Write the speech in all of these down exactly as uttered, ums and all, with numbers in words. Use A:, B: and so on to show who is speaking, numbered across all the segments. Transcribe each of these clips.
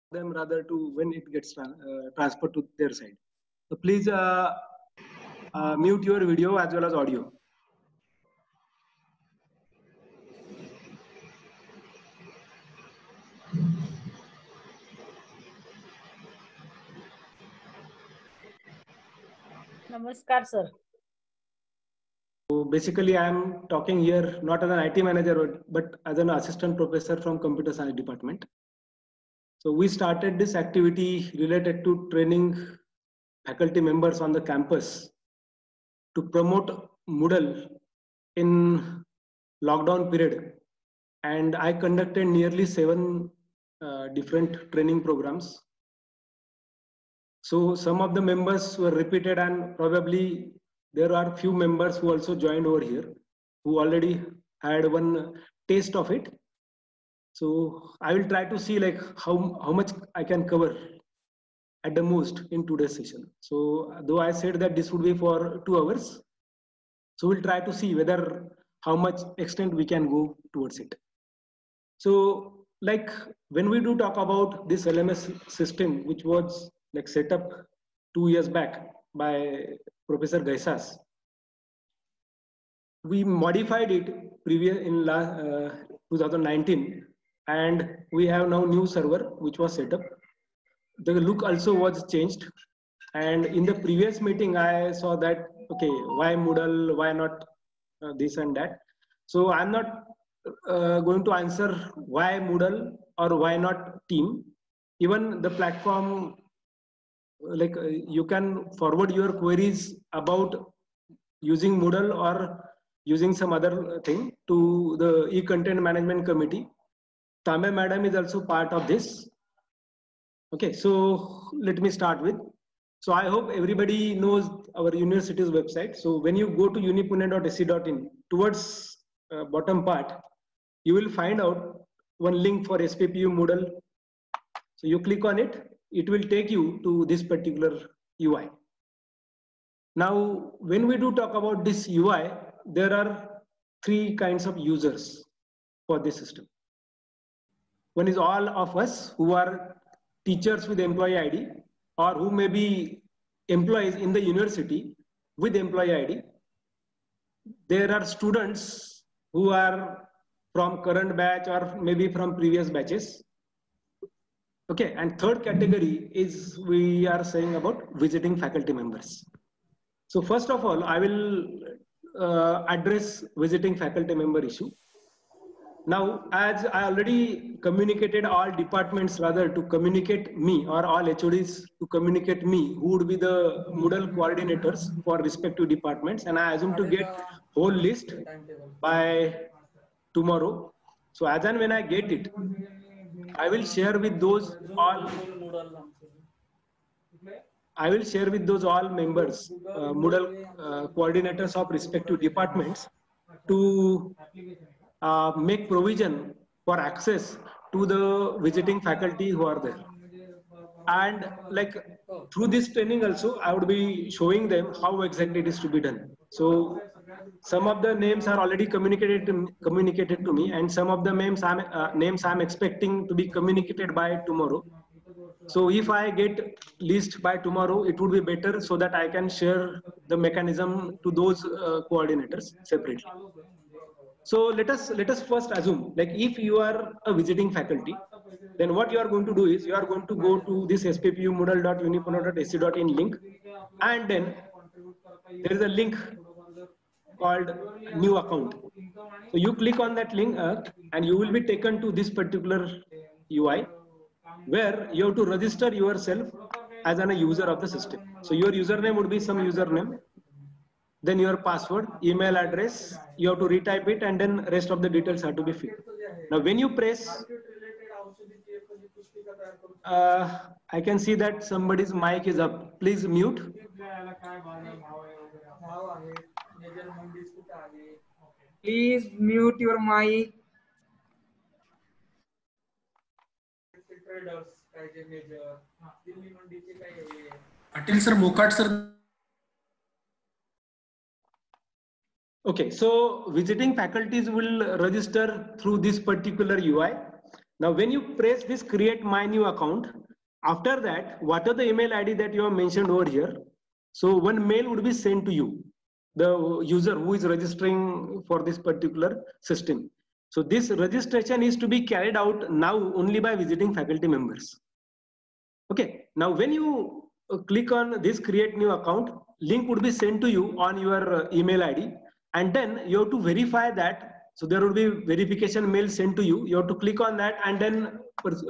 A: them rather to when it gets tra uh, transferred to their side. So please uh, uh, mute your video as well as audio.
B: Namaskar, sir.
A: So basically, I am talking here not as an I T manager, but as an assistant professor from computer science department. So we started this activity related to training faculty members on the campus to promote Moodle in lockdown period. And I conducted nearly seven uh, different training programs. So some of the members were repeated, and probably there are few members who also joined over here who already had one taste of it. So I will try to see like how, how much I can cover at the most in today's session. So though I said that this would be for two hours, so we'll try to see whether how much extent we can go towards it. So like when we do talk about this L M S system, which was like set up two years back by Professor Gaisas, we modified it previous in last, uh, twenty nineteen, and we have now new server which was set up. The look also was changed, and in the previous meeting I saw that okay, why Moodle, why not uh, this and that. So I'm not uh, going to answer why Moodle or why not team. Even the platform, like uh, you can forward your queries about using Moodle or using some other thing to the e-content management committee. Tame madam is also part of this. Okay, so let me start with. So I hope everybody knows our university's website. So when you go to unipune dot a c dot in, towards uh, bottom part, you will find out one link for S P P U Moodle. So you click on it, it will take you to this particular U I. Now, when we do talk about this U I, there are three kinds of users for this system. One is all of us who are teachers with employee I D, or who may be employees in the university with employee I D. There are students who are from current batch or maybe from previous batches. Okay, and third category is we are saying about visiting faculty members. So first of all, I will uh, address visiting faculty member issue. Now, as I already communicated all departments rather to communicate me, or all H O Ds to communicate me who would be the Moodle coordinators for respective departments, and I assume to get whole list by tomorrow. So as and when I get it, I will share with those all I will share with those all members, uh, Moodle uh, coordinators of respective departments, to uh, make provision for access to the visiting faculty who are there. And like through this training also, I would be showing them how exactly it is to be done. So some of the names are already communicated to, communicated to me, and some of the names I'm, uh, names I'm expecting to be communicated by tomorrow. So if I get list by tomorrow, it would be better so that I can share the mechanism to those uh, coordinators separately. So let us let us first assume, like if you are a visiting faculty, then what you are going to do is you are going to go to this S P P U moodle dot unipune dot a c dot in link, and then there is a link called new account. So you click on that link uh, and you will be taken to this particular U I, where you have to register yourself as an, a user of the system. So your username would be some username, then your password, email address, you have to retype it, and then rest of the details have to be filled. Now when you press, uh, I can see that somebody's mic is up. Please mute.
C: Please mute your mic.
D: Patil sir, Mokat sir.
A: Okay, so visiting faculties will register through this particular U I, Now, when you press this create my new account, after that, what are the email I D that you have mentioned over here? So one mail would be sent to you, the user who is registering for this particular system. So this registration is to be carried out now only by visiting faculty members. Okay, now when you click on this create new account, link would be sent to you on your email I D, and then you have to verify that. So there will be verification mail sent to you. You have to click on that and then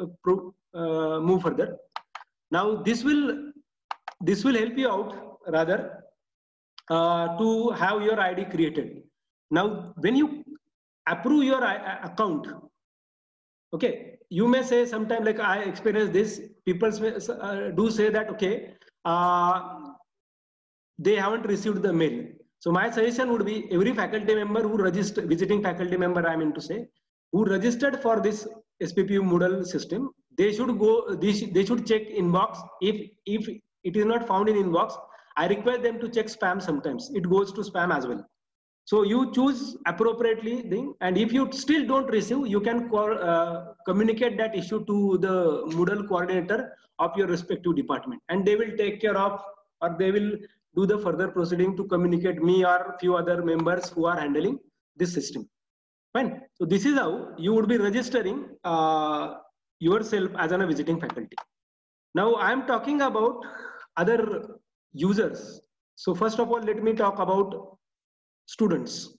A: uh, move further. Now this will this will help you out rather uh, to have your I D created. Now when you approve your account, okay, you may say sometime like I experienced this. People uh, do say that okay, uh, they haven't received the mail. So my suggestion would be every faculty member who registered, visiting faculty member I mean to say, who registered for this S P P U Moodle system, they should go, they, sh they should check inbox. If, if it is not found in inbox, I request them to check spam sometimes. It goes to spam as well. So you choose appropriately thing, and if you still don't receive, you can call, uh, communicate that issue to the Moodle coordinator of your respective department, and they will take care of, or they will do the further proceeding to communicate me or few other members who are handling this system. Fine. So this is how you would be registering uh, yourself as a visiting faculty. Now I am talking about other users. So first of all, let me talk about students.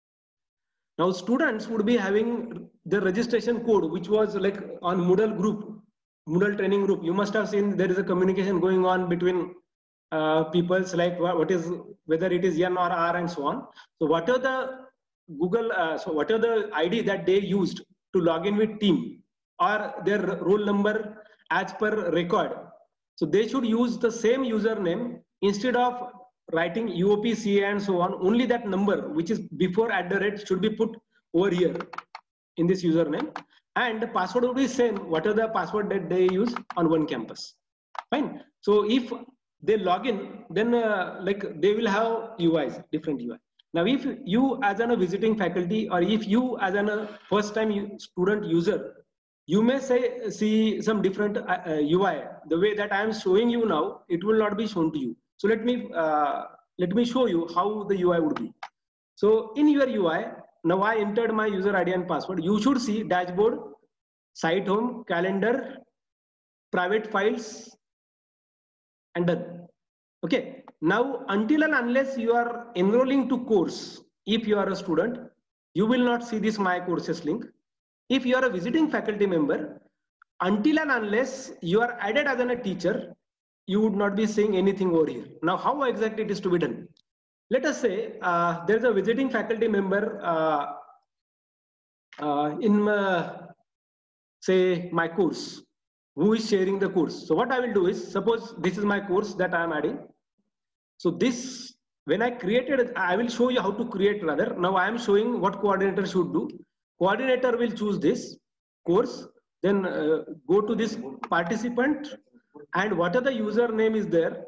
A: Now students would be having the registration code, which was like on Moodle group, Moodle training group. You must have seen there is a communication going on between uh, people's like what is, whether it is N or R and so on. So what are the Google, uh, so what are the I D that they used to log in with team or their roll number as per record. So they should use the same username instead of writing U O P C A and so on. Only that number which is before at the rate should be put over here in this username, and the password will be same. What are the password that they use on one campus? Fine. So if they log in, then uh, like they will have U Is, different U I. Now, if you as a visiting faculty, or if you as a first time student user, you may say see some different uh, U I. The way that I am showing you now, it will not be shown to you. So let me uh, let me show you how the U I would be. So in your U I, now I entered my user I D and password. You should see dashboard, site home, calendar, private files, and done. Okay. Now, until and unless you are enrolling to course, if you are a student, you will not see this My Courses link. If you are a visiting faculty member, until and unless you are added as a teacher, you would not be seeing anything over here. Now, how exactly it is to be done? Let us say uh, there is a visiting faculty member uh, uh, in uh, say my course, who is sharing the course. So what I will do is, suppose this is my course that I am adding. So this, when I created, I will show you how to create rather. Now I am showing what coordinator should do. Coordinator will choose this course, then uh, go to this participant, and whatever the username is there,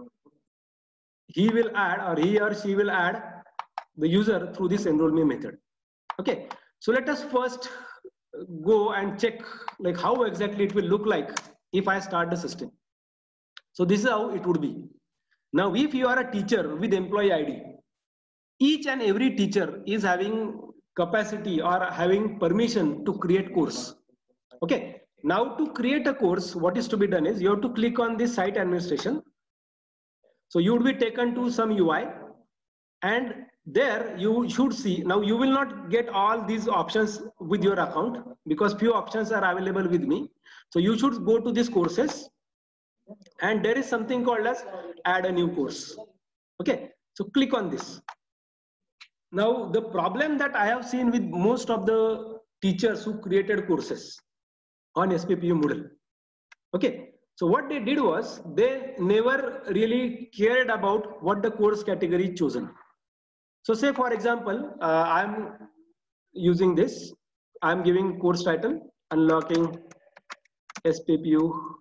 A: he will add, or he or she will add the user through this enroll me method. Okay, so let us first go and check like how exactly it will look like if I start the system. So this is how it would be. Now, if you are a teacher with employee I D, each and every teacher is having capacity or having permission to create course. Okay. Now, to create a course, what is to be done is you have to click on this site administration. So you would be taken to some U I, and there you should see. Now you will not get all these options with your account because few options are available with me. So you should go to these courses, and there is something called as add a new course. Okay, so click on this. Now the problem that I have seen with most of the teachers who created courses on S P P U Moodle. Okay, so what they did was they never really cared about what the course category chosen. So say for example, uh, I'm using this, I'm giving course title, unlocking S P P U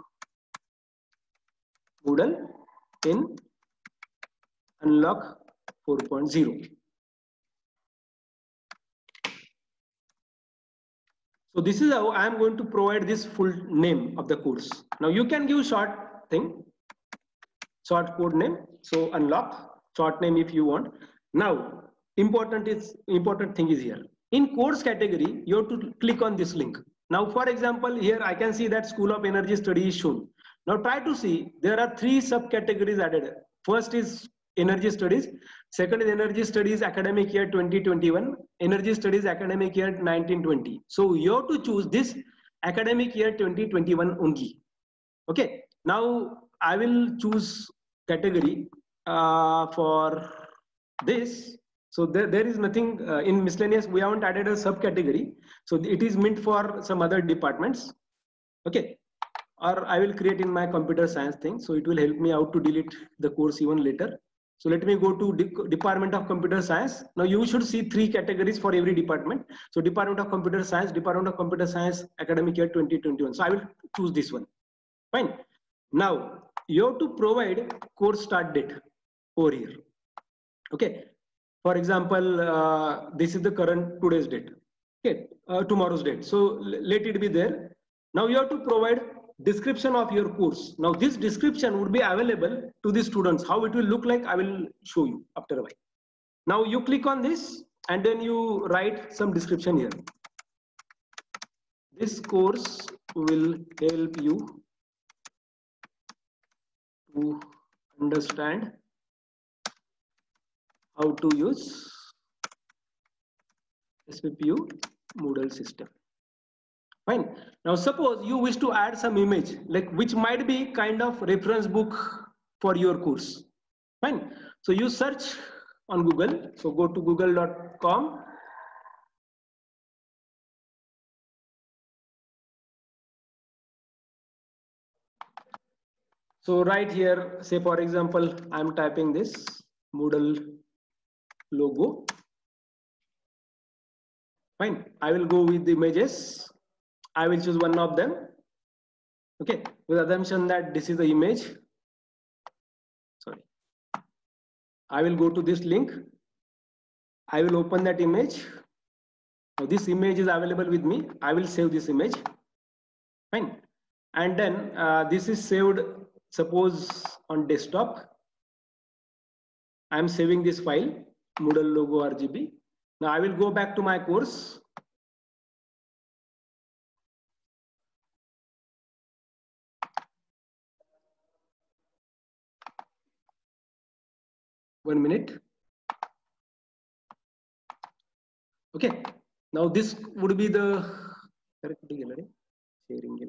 A: Moodle in Unlock four point zero. So this is how I am going to provide this full name of the course. Now you can give short thing, short code name. So unlock short name if you want. Now important is important thing is here. In course category, you have to click on this link. Now, for example, here I can see that School of Energy Study is shown. Now try to see there are three subcategories added. First is Energy Studies. Second is Energy Studies Academic Year twenty twenty-one. Energy Studies Academic Year nineteen twenty. So you have to choose this Academic Year twenty twenty-one only. Okay. Now I will choose category uh, for this. So there, there is nothing uh, in miscellaneous. We haven't added a subcategory. So it is meant for some other departments. Okay. Or I will create in my computer science thing. So it will help me out to delete the course even later. So let me go to De Department of Computer Science. Now you should see three categories for every department. So Department of Computer Science, Department of Computer Science, Academic Year twenty twenty-one. So I will choose this one. Fine. Now you have to provide course start date over here. Okay. For example, uh, this is the current today's date. Okay, uh, tomorrow's date. So let it be there. Now you have to provide description of your course. Now this description would be available to the students. How it will look like, I will show you after a while. Now you click on this and then you write some description here. This course will help you to understand how to use S P P U Moodle system. Fine. Now suppose you wish to add some image, like which might be kind of reference book for your course. Fine. So you search on Google. So go to google dot com. So right here, say for example, I'm typing this Moodle logo. Fine. I will go with the images. I will choose one of them. Okay. With assumption that this is the image. Sorry. I will go to this link. I will open that image. Now this image is available with me. I will save this image. Fine. And then uh, this is saved, suppose on desktop. I am saving this file, Moodle logo R G B. Now I will go back to my course. One minute. Okay. Now this would be the sharing.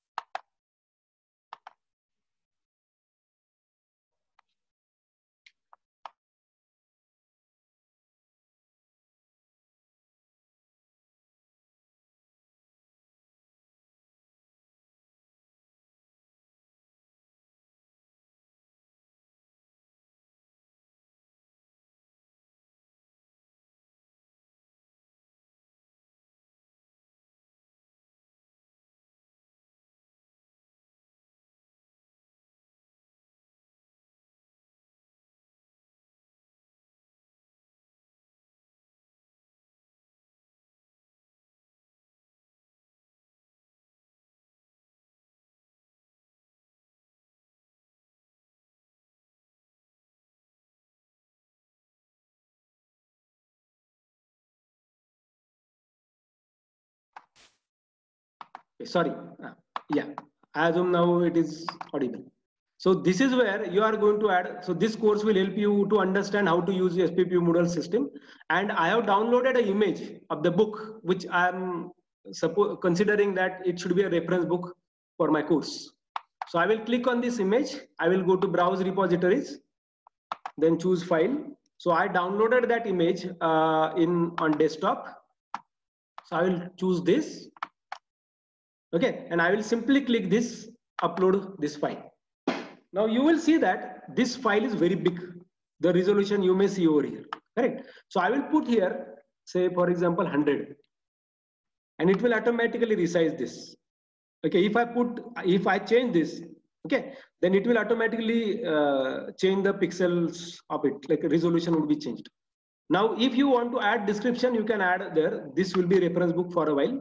A: Sorry. Uh, yeah. As of now, it is audible. So this is where you are going to add. So this course will help you to understand how to use the S P P U Moodle system. And I have downloaded an image of the book, which I am considering that it should be a reference book for my course. So I will click on this image. I will go to browse repositories, then choose file. So I downloaded that image uh, in on desktop. So I will choose this. Okay, and I will simply click this, upload this file. Now you will see that this file is very big. The resolution you may see over here, correct? So I will put here, say for example, one hundred, and it will automatically resize this. Okay, if I put, if I change this, okay, then it will automatically uh, change the pixels of it, like a resolution will be changed. Now, if you want to add description, you can add there. This will be reference book for a while.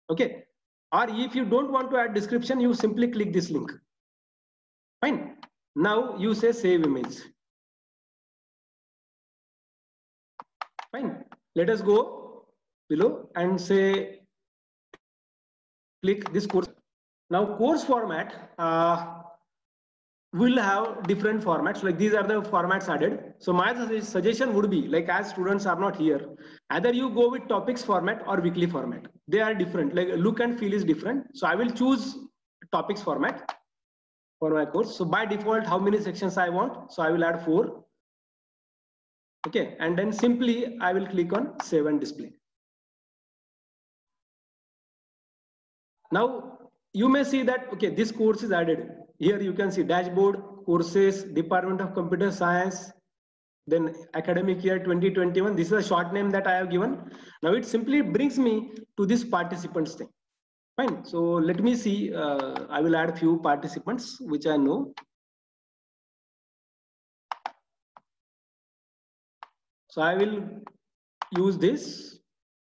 A: Okay. Or if you don't want to add description, you simply click this link. Fine. Now you say save image. Fine. Let us go below and say click this course. Now course format uh, will have different formats. Like these are the formats added. So my suggestion would be, like, as students are not here, either you go with topics format or weekly format. They are different. Like look and feel is different. So I will choose topics format for my course. So by default, how many sections I want? So I will add four. Okay, and then simply I will click on save and display. Now you may see that, okay, this course is added. Here you can see dashboard, courses, Department of Computer Science, then academic year twenty twenty-one. This is a short name that I have given. Now it simply brings me to this participants thing. Fine. So let me see. Uh, I will add few participants which I know. So I will use this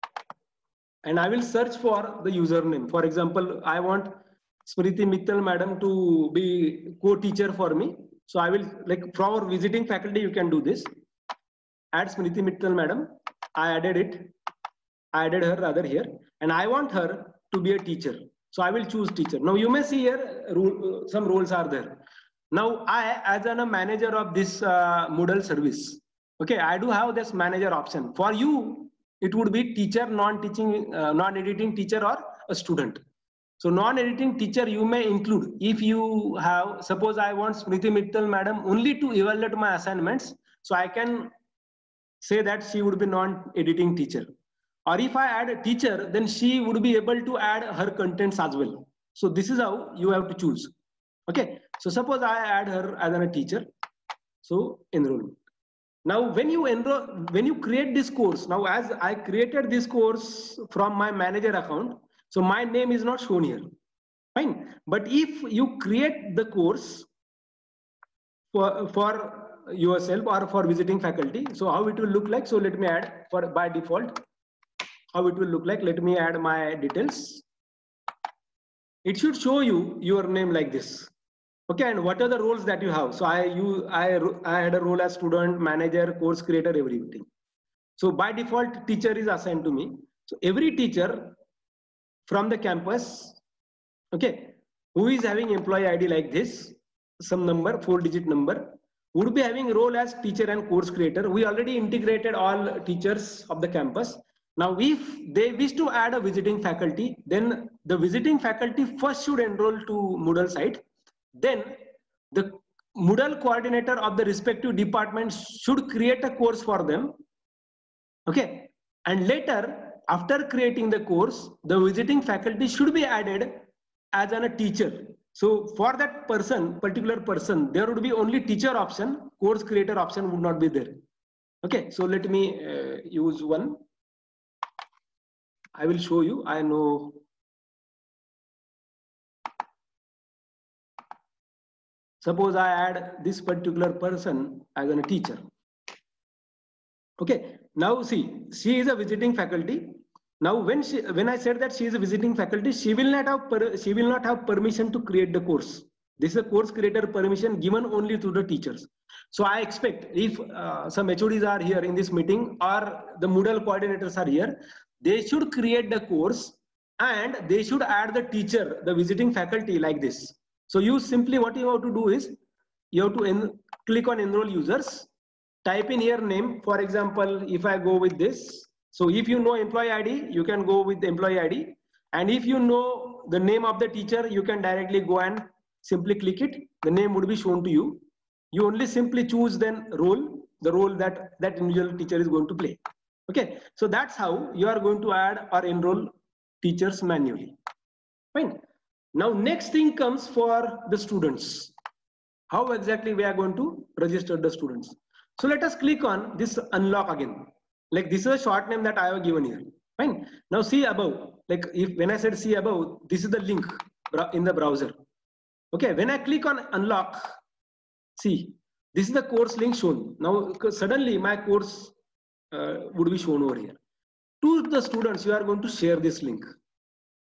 A: and I will search for the username. For example, I want Smriti Mittal madam to be co-teacher for me. So I will, like, for our visiting faculty, you can do this. Add Smriti Mittal madam. I added it. I added her rather here. And I want her to be a teacher. So I will choose teacher. Now you may see here uh, some roles are there. Now I, as a manager of this uh, Moodle service, okay, I do have this manager option. For you, it would be teacher, non-teaching, uh, non-editing teacher or a student. So non-editing teacher you may include if you have, suppose I want Smriti Mittal madam only to evaluate my assignments. So I can say that she would be non-editing teacher. Or if I add a teacher, then she would be able to add her contents as well. So this is how you have to choose. Okay. So suppose I add her as a teacher. So enrollment. Now, when you enroll, when you create this course, now as I created this course from my manager account, so my name is not shown here. Fine. But if you create the course for, for yourself or for visiting faculty, so how it will look like? So let me add for by default, how it will look like. Let me add my details. It should show you your name like this. Okay, and what are the roles that you have? So I you I I had a role as student, manager, course creator, everything. So by default, teacher is assigned to me. So every teacher from the campus, okay, who is having employee I D like this, some number, four digit number, would be having role as teacher and course creator. We already integrated all teachers of the campus. Now, if they wish to add a visiting faculty, then the visiting faculty first should enroll to Moodle site. Then the Moodle coordinator of the respective department should create a course for them. Okay. And later, after creating the course, the visiting faculty should be added as an, a teacher. So for that person, particular person, there would be only teacher option, course creator option would not be there. Okay. So let me uh, use one. I will show you. I know. Suppose I add this particular person as a teacher. Okay, now see, she is a visiting faculty. Now when she, when I said that she is a visiting faculty, she will not have per, she will not have permission to create the course. This is a course creator permission given only to the teachers. So I expect if uh, some H O Ds are here in this meeting or the Moodle coordinators are here, they should create the course and they should add the teacher, the visiting faculty like this. So you simply what you have to do is you have to en click on enroll users, type in here name. For example, if I go with this, so if you know employee I D, you can go with the employee I D. And if you know the name of the teacher, you can directly go and simply click it. The name would be shown to you. You only simply choose then role, the role that that individual teacher is going to play. Okay, so that's how you are going to add or enroll teachers manually. Fine. Now next thing comes for the students. How exactly we are going to register the students? So let us click on this unlock again. Like this is a short name that I have given here. Fine. Now see above. Like if when I said see above, this is the link in the browser. Okay. When I click on unlock, see this is the course link shown. Now suddenly my course uh, would be shown over here. To the students, you are going to share this link.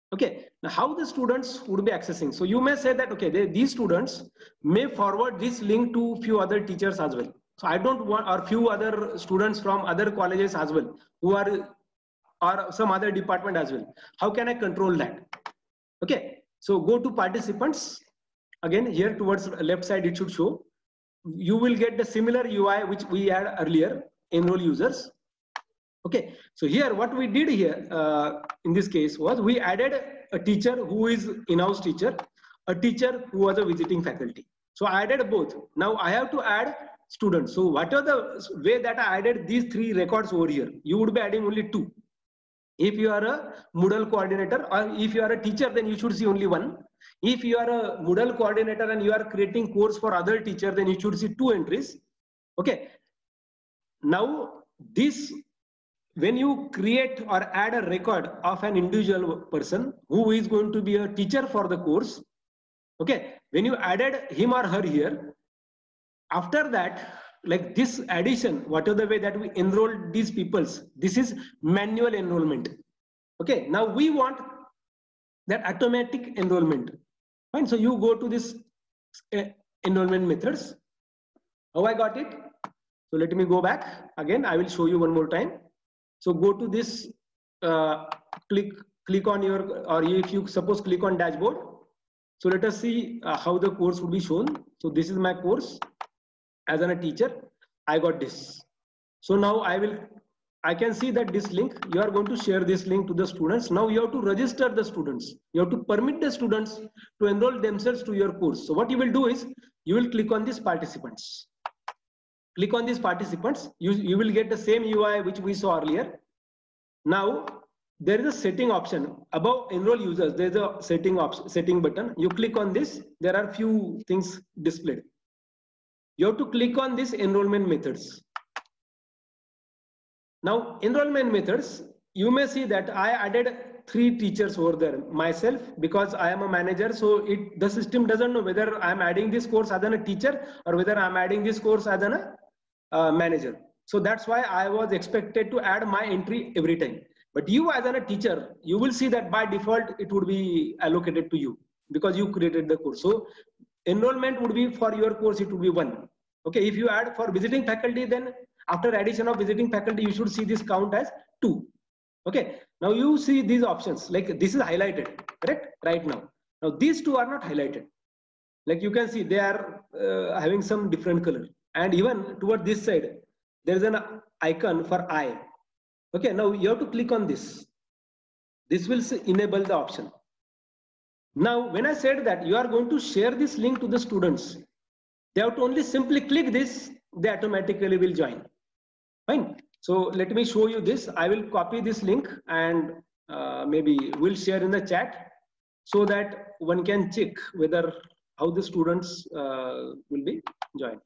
A: Okay, now how the students would be accessing? So you may say that, okay, they, these students may forward this link to few other teachers as well. So I don't want, or few other students from other colleges as well, who are, or some other department as well. How can I control that? Okay, so go to participants. Again, here towards left side, it should show. You will get the similar U I which we had earlier, enroll users. Okay, so here what we did here uh, in this case was we added a teacher who is in-house teacher, a teacher who was a visiting faculty. So I added both. Now I have to add students. So whatever the way that I added these three records over here, you would be adding only two. If you are a Moodle coordinator, or if you are a teacher, then you should see only one. If you are a Moodle coordinator and you are creating course for other teacher, then you should see two entries. Okay. Now this, when you create or add a record of an individual person who is going to be a teacher for the course, okay, when you added him or her here, after that, like this addition, whatever the way that we enrolled these peoples, this is manual enrollment. Okay, now we want that automatic enrollment. Fine, so you go to this uh, enrollment methods. How I got it? So let me go back again. I will show you one more time. So go to this, uh, click click on your, or if you suppose click on dashboard. So let us see uh, how the course would be shown. So this is my course. As a teacher, I got this. So now I will, I can see that this link, you are going to share this link to the students. Now you have to register the students. You have to permit the students to enroll themselves to your course. So what you will do is, you will click on these participants. Click on these participants. You, you will get the same U I which we saw earlier. Now there is a setting option above enroll users. There is a setting option, setting button. You click on this. There are few things displayed. You have to click on this enrollment methods. Now enrollment methods, you may see that I added three teachers over there. Myself, because I am a manager, so it the system doesn't know whether I am adding this course as a teacher or whether I am adding this course as a uh, manager. So that's why I was expected to add my entry every time. But you as a teacher, you will see that by default it would be allocated to you because you created the course. So enrollment would be for your course, it would be one. Okay, if you add for visiting faculty, then after addition of visiting faculty, you should see this count as two. Okay, now you see these options, like this is highlighted, correct? Right now. Now these two are not highlighted. Like you can see, they are uh, having some different color. And even toward this side, there is an icon for I. Okay, now you have to click on this. This will enable the option. Now, when I said that you are going to share this link to the students, they have to only simply click this, they automatically will join. Fine. So let me show you this. I will copy this link and uh, maybe we'll share in the chat so that one can check whether how the students uh, will be joined.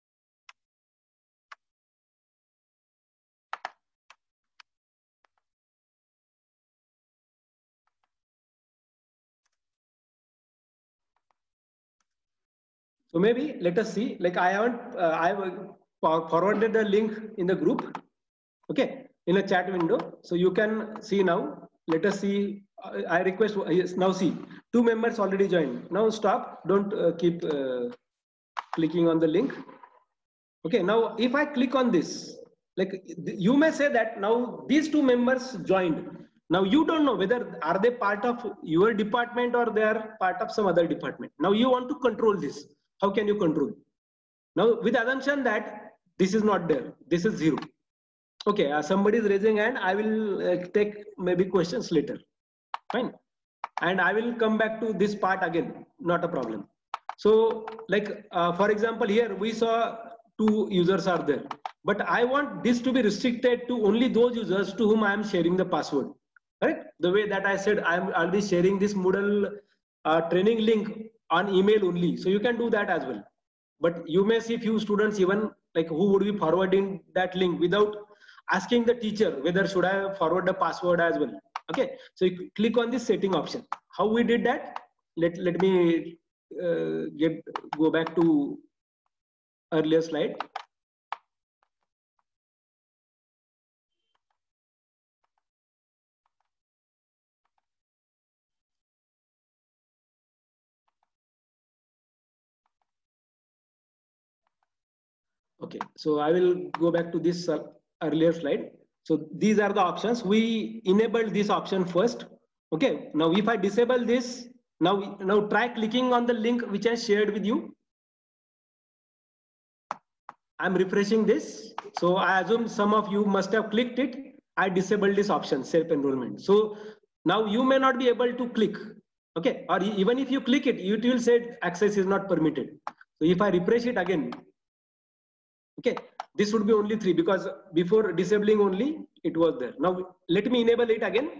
A: So maybe let us see, like I haven't, uh, I forwarded the link in the group, okay, in a chat window. So you can see now, let us see, uh, I request, yes, now see, two members already joined. Now stop, don't uh, keep uh, clicking on the link. Okay, now if I click on this, like you may say that now these two members joined. Now you don't know whether are they part of your department or they are part of some other department. Now you want to control this. How can you control? Now with assumption that this is not there, this is zero. Okay, uh, somebody is raising hand. I will uh, take maybe questions later. Fine. And I will come back to this part again, not a problem. So like, uh, for example, here we saw two users are there, but I want this to be restricted to only those users to whom I am sharing the password. Right? The way that I said, I am already sharing this Moodle uh, training link on email only. So you can do that as well. But you may see few students even like who would be forwarding that link without asking the teacher whether should I forward the password as well. Okay, so you click on this setting option. How we did that? Let, let me uh, get go back to earlier slide. Okay, so I will go back to this uh, earlier slide. So these are the options. We enabled this option first. Okay, now if I disable this, now, now try clicking on the link which I shared with you. I'm refreshing this. So I assume some of you must have clicked it. I disabled this option, self-enrollment. So now you may not be able to click. Okay, or even if you click it, it will say access is not permitted. So if I refresh it again, okay, this would be only three because before disabling only it was there. Now let me enable it again.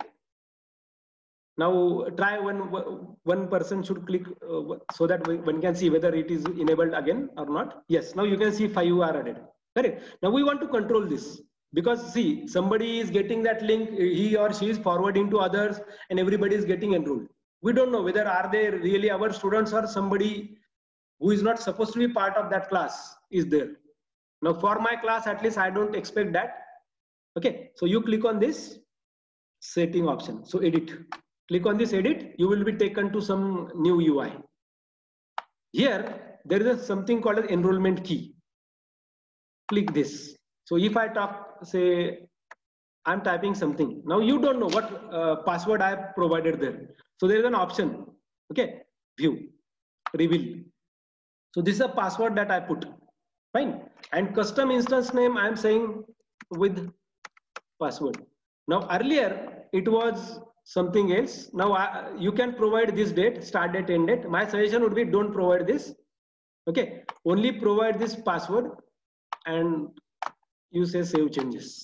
A: Now try one one person should click uh, so that one can see whether it is enabled again or not. Yes, now you can see five are added. Correct. Now we want to control this because see, somebody is getting that link, he or she is forwarding to others, and everybody is getting enrolled. We don't know whether are they really our students or somebody who is not supposed to be part of that class is there. Now for my class, at least I don't expect that. Okay, so you click on this setting option. So edit. Click on this edit, you will be taken to some new U I. Here, there is a, something called an enrollment key. Click this. So if I talk, say, I'm typing something. Now you don't know what uh, password I have provided there. So there is an option, okay, view, reveal. So this is a password that I put, fine. And custom instance name, I'm saying with password. Now earlier, it was something else. Now I, you can provide this date, start date, end date. My suggestion would be don't provide this. Okay, only provide this password and you say save changes.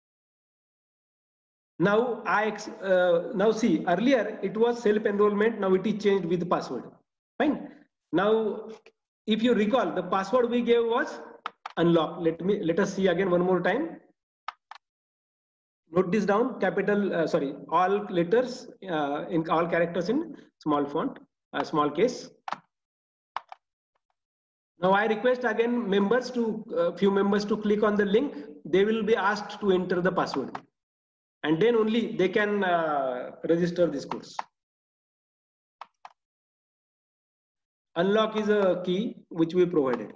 A: Now I uh, now see earlier it was self enrollment. Now it is changed with the password. Fine. Now if you recall, the password we gave was unlock. Let me let us see again one more time. Note this down, capital, uh, sorry, all letters uh, in all characters in small font, uh, small case. Now I request again members to, uh, few members to click on the link. They will be asked to enter the password. And then only they can uh, register this course. Unlock is a key which we provided.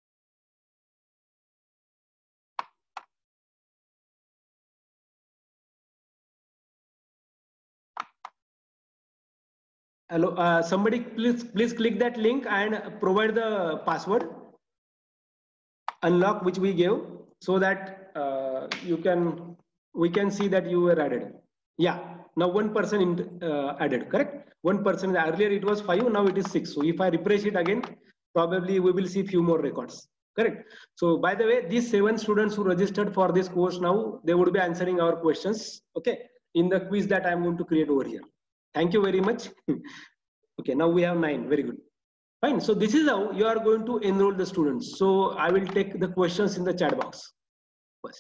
A: Hello, uh, somebody please please click that link and provide the password unlock which we gave so that uh, you can we can see that you were added. Yeah, now one person in, uh, added, correct? One person, earlier it was five, now it is six. So if I refresh it again, probably we will see few more records, correct? So by the way, these seven students who registered for this course now, they would be answering our questions, okay, in the quiz that I'm going to create over here. Thank you very much. Okay, now we have nine, very good. Fine, so this is how you are going to enroll the students. So I will take the questions in the chat box first.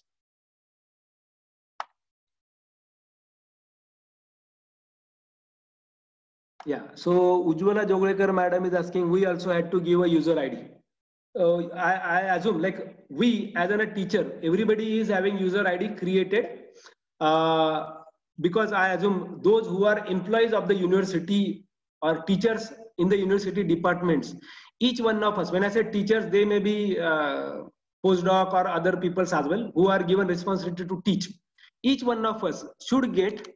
A: Yeah, so Ujjwala Joglekar madam is asking, we also had to give a user I D. Uh, I, I assume like we as a teacher, everybody is having user I D created uh, because I assume those who are employees of the university or teachers in the university departments, each one of us, when I say teachers, they may be uh, postdoc or other peoples as well who are given responsibility to teach. Each one of us should get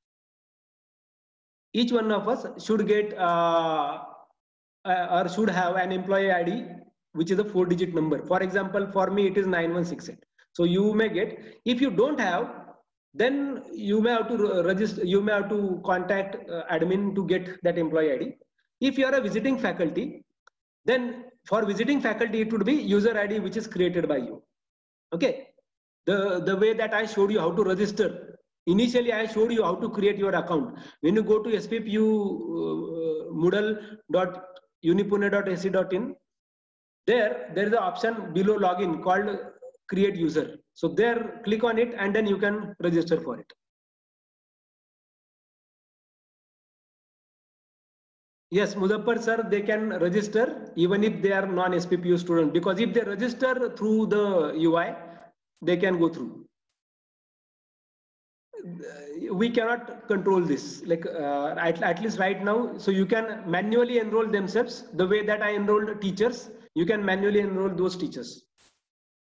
A: each one of us should get uh, uh, or should have an employee I D which is a four digit number. For example, for me it is nine one six eight. So you may get, if you don't have, then you may have to register, you may have to contact uh, admin to get that employee I D. If you are a visiting faculty, then for visiting faculty it would be user I D which is created by you. Okay, the the way that I showed you how to register. Initially, I showed you how to create your account. When you go to S P P U uh, moodle dot unipune dot a c dot in, there, there is an option below login called create user. So there, click on it and then you can register for it. Yes, Mudappar sir, they can register even if they are non-S P P U student, because if they register through the U I, they can go through. We cannot control this, like uh, at, at least right now. So you can manually enroll themselves the way that I enrolled teachers. You can manually enroll those teachers.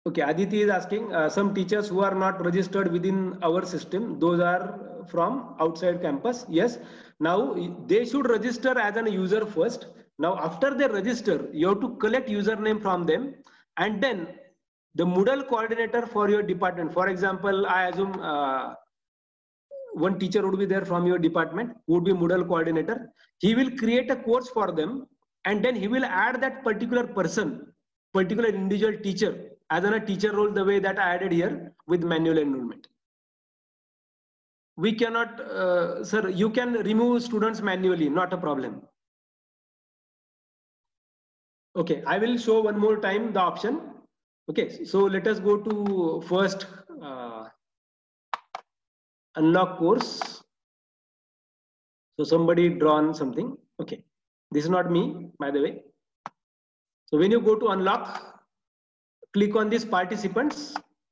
A: Okay, Aditi is asking, uh, some teachers who are not registered within our system, those are from outside campus. Yes, now they should register as a user first. Now after they register, you have to collect username from them, and then the Moodle coordinator for your department. For example, I assume uh, one teacher would be there from your department, who would be Moodle coordinator. He will create a course for them, and then he will add that particular person, particular individual teacher as a teacher role, the way that I added here with manual enrollment. We cannot, uh, sir, you can remove students manually, not a problem. Okay, I will show one more time the option. Okay, so let us go to first uh, unlock course. So somebody drawn something. Okay, this is not me, by the way. So when you go to unlock, click on these participants.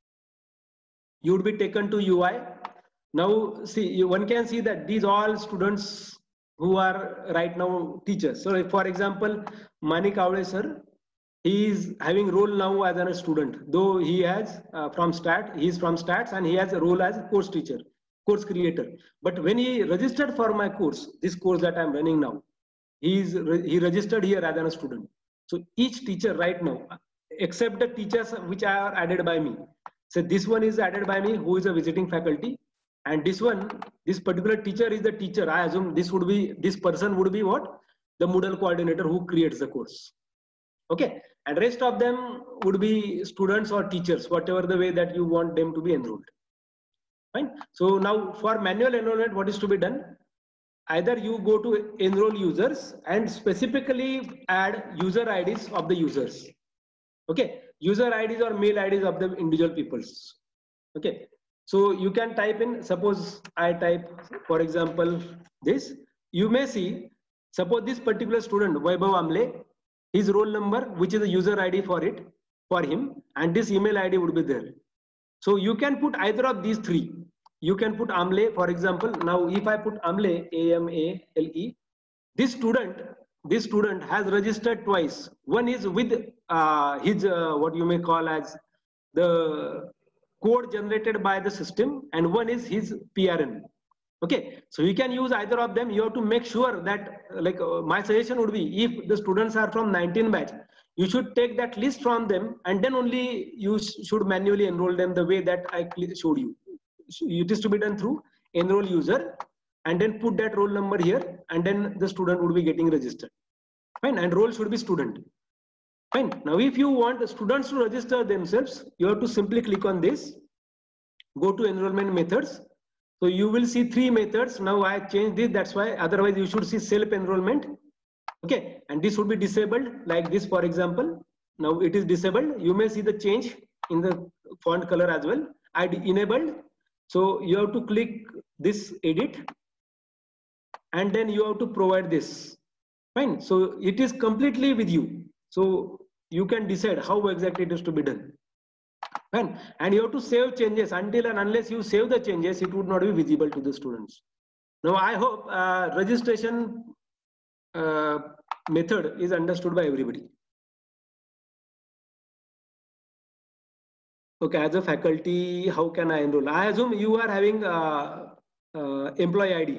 A: You would be taken to U I. Now, see, you, one can see that these all students who are right now teachers. So, for example, Manik Avle sir, he is having role now as a student, though he has uh, from stat, he is from stats and he has a role as a course teacher, course creator. But when he registered for my course, this course that I am running now, he is he registered here as a student. So each teacher right now, except the teachers which are added by me. So this one is added by me, who is a visiting faculty, and this one, this particular teacher is the teacher. I assume this would be, this person would be what? The Moodle coordinator who creates the course. Okay, and rest of them would be students or teachers, whatever the way that you want them to be enrolled. Fine. So now for manual enrollment, what is to be done? Either you go to enroll users and specifically add user I Ds of the users. Okay, user I Ds or mail I Ds of the individual peoples. Okay, so you can type in, suppose I type, for example, this, you may see, suppose this particular student, Vaibhav Amle, his roll number, which is a user I D for it, for him, and this email I D would be there. So you can put either of these three. You can put Amle, for example. Now, if I put Amle, A M A L E, this student, this student has registered twice. One is with uh, his, uh, what you may call as the code generated by the system, and one is his P R N. Okay, so you can use either of them. You have to make sure that, like uh, my suggestion would be, if the students are from nineteen batch, you should take that list from them, and then only you sh should manually enroll them the way that I showed you. It is to be done through enroll user, and then put that roll number here, and then the student would be getting registered. Fine, and role should be student. Fine. Now, if you want the students to register themselves, you have to simply click on this, go to enrollment methods. So you will see three methods. Now I changed this, that's why, otherwise you should see self enrollment. Okay, and this would be disabled like this, for example. Now it is disabled. You may see the change in the font color as well. I enabled. So you have to click this edit, and then you have to provide this. Fine. So it is completely with you. So you can decide how exactly it is to be done. Fine. And you have to save changes. Until and unless you save the changes, it would not be visible to the students. Now I hope uh, registration uh, method is understood by everybody. Okay, as a faculty, how can I enroll? I assume you are having uh, uh, employee I D.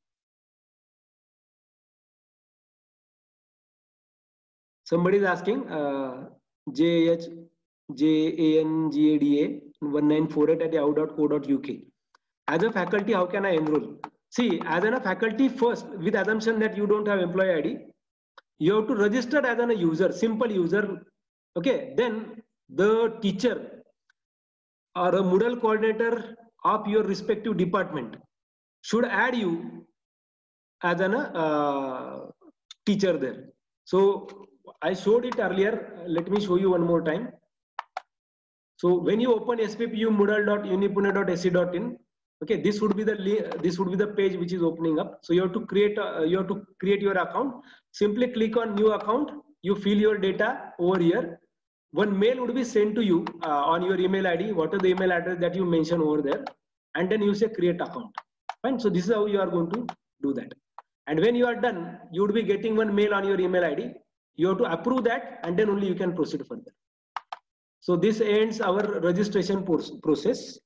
A: Somebody is asking uh, J H J A N G A D A one nine four eight at yahoo dot co dot U K. As a faculty, how can I enroll? See, as a faculty, first, with assumption that you don't have employee I D, you have to register as a user, simple user. Okay, then the teacher or a Moodle coordinator of your respective department should add you as a uh, teacher there. So I showed it earlier. Let me show you one more time. So when you open S P P U moodle dot unipune dot a c dot in, okay, this would be the this would be the page which is opening up. So you have to create a, you have to create your account. Simply click on new account. You fill your data over here. One mail would be sent to you uh, on your email I D. What is the email address that you mention over there? And then you say create account. Fine. So this is how you are going to do that. And when you are done, you would be getting one mail on your email I D. You have to approve that, and then only you can proceed further. So this ends our registration process.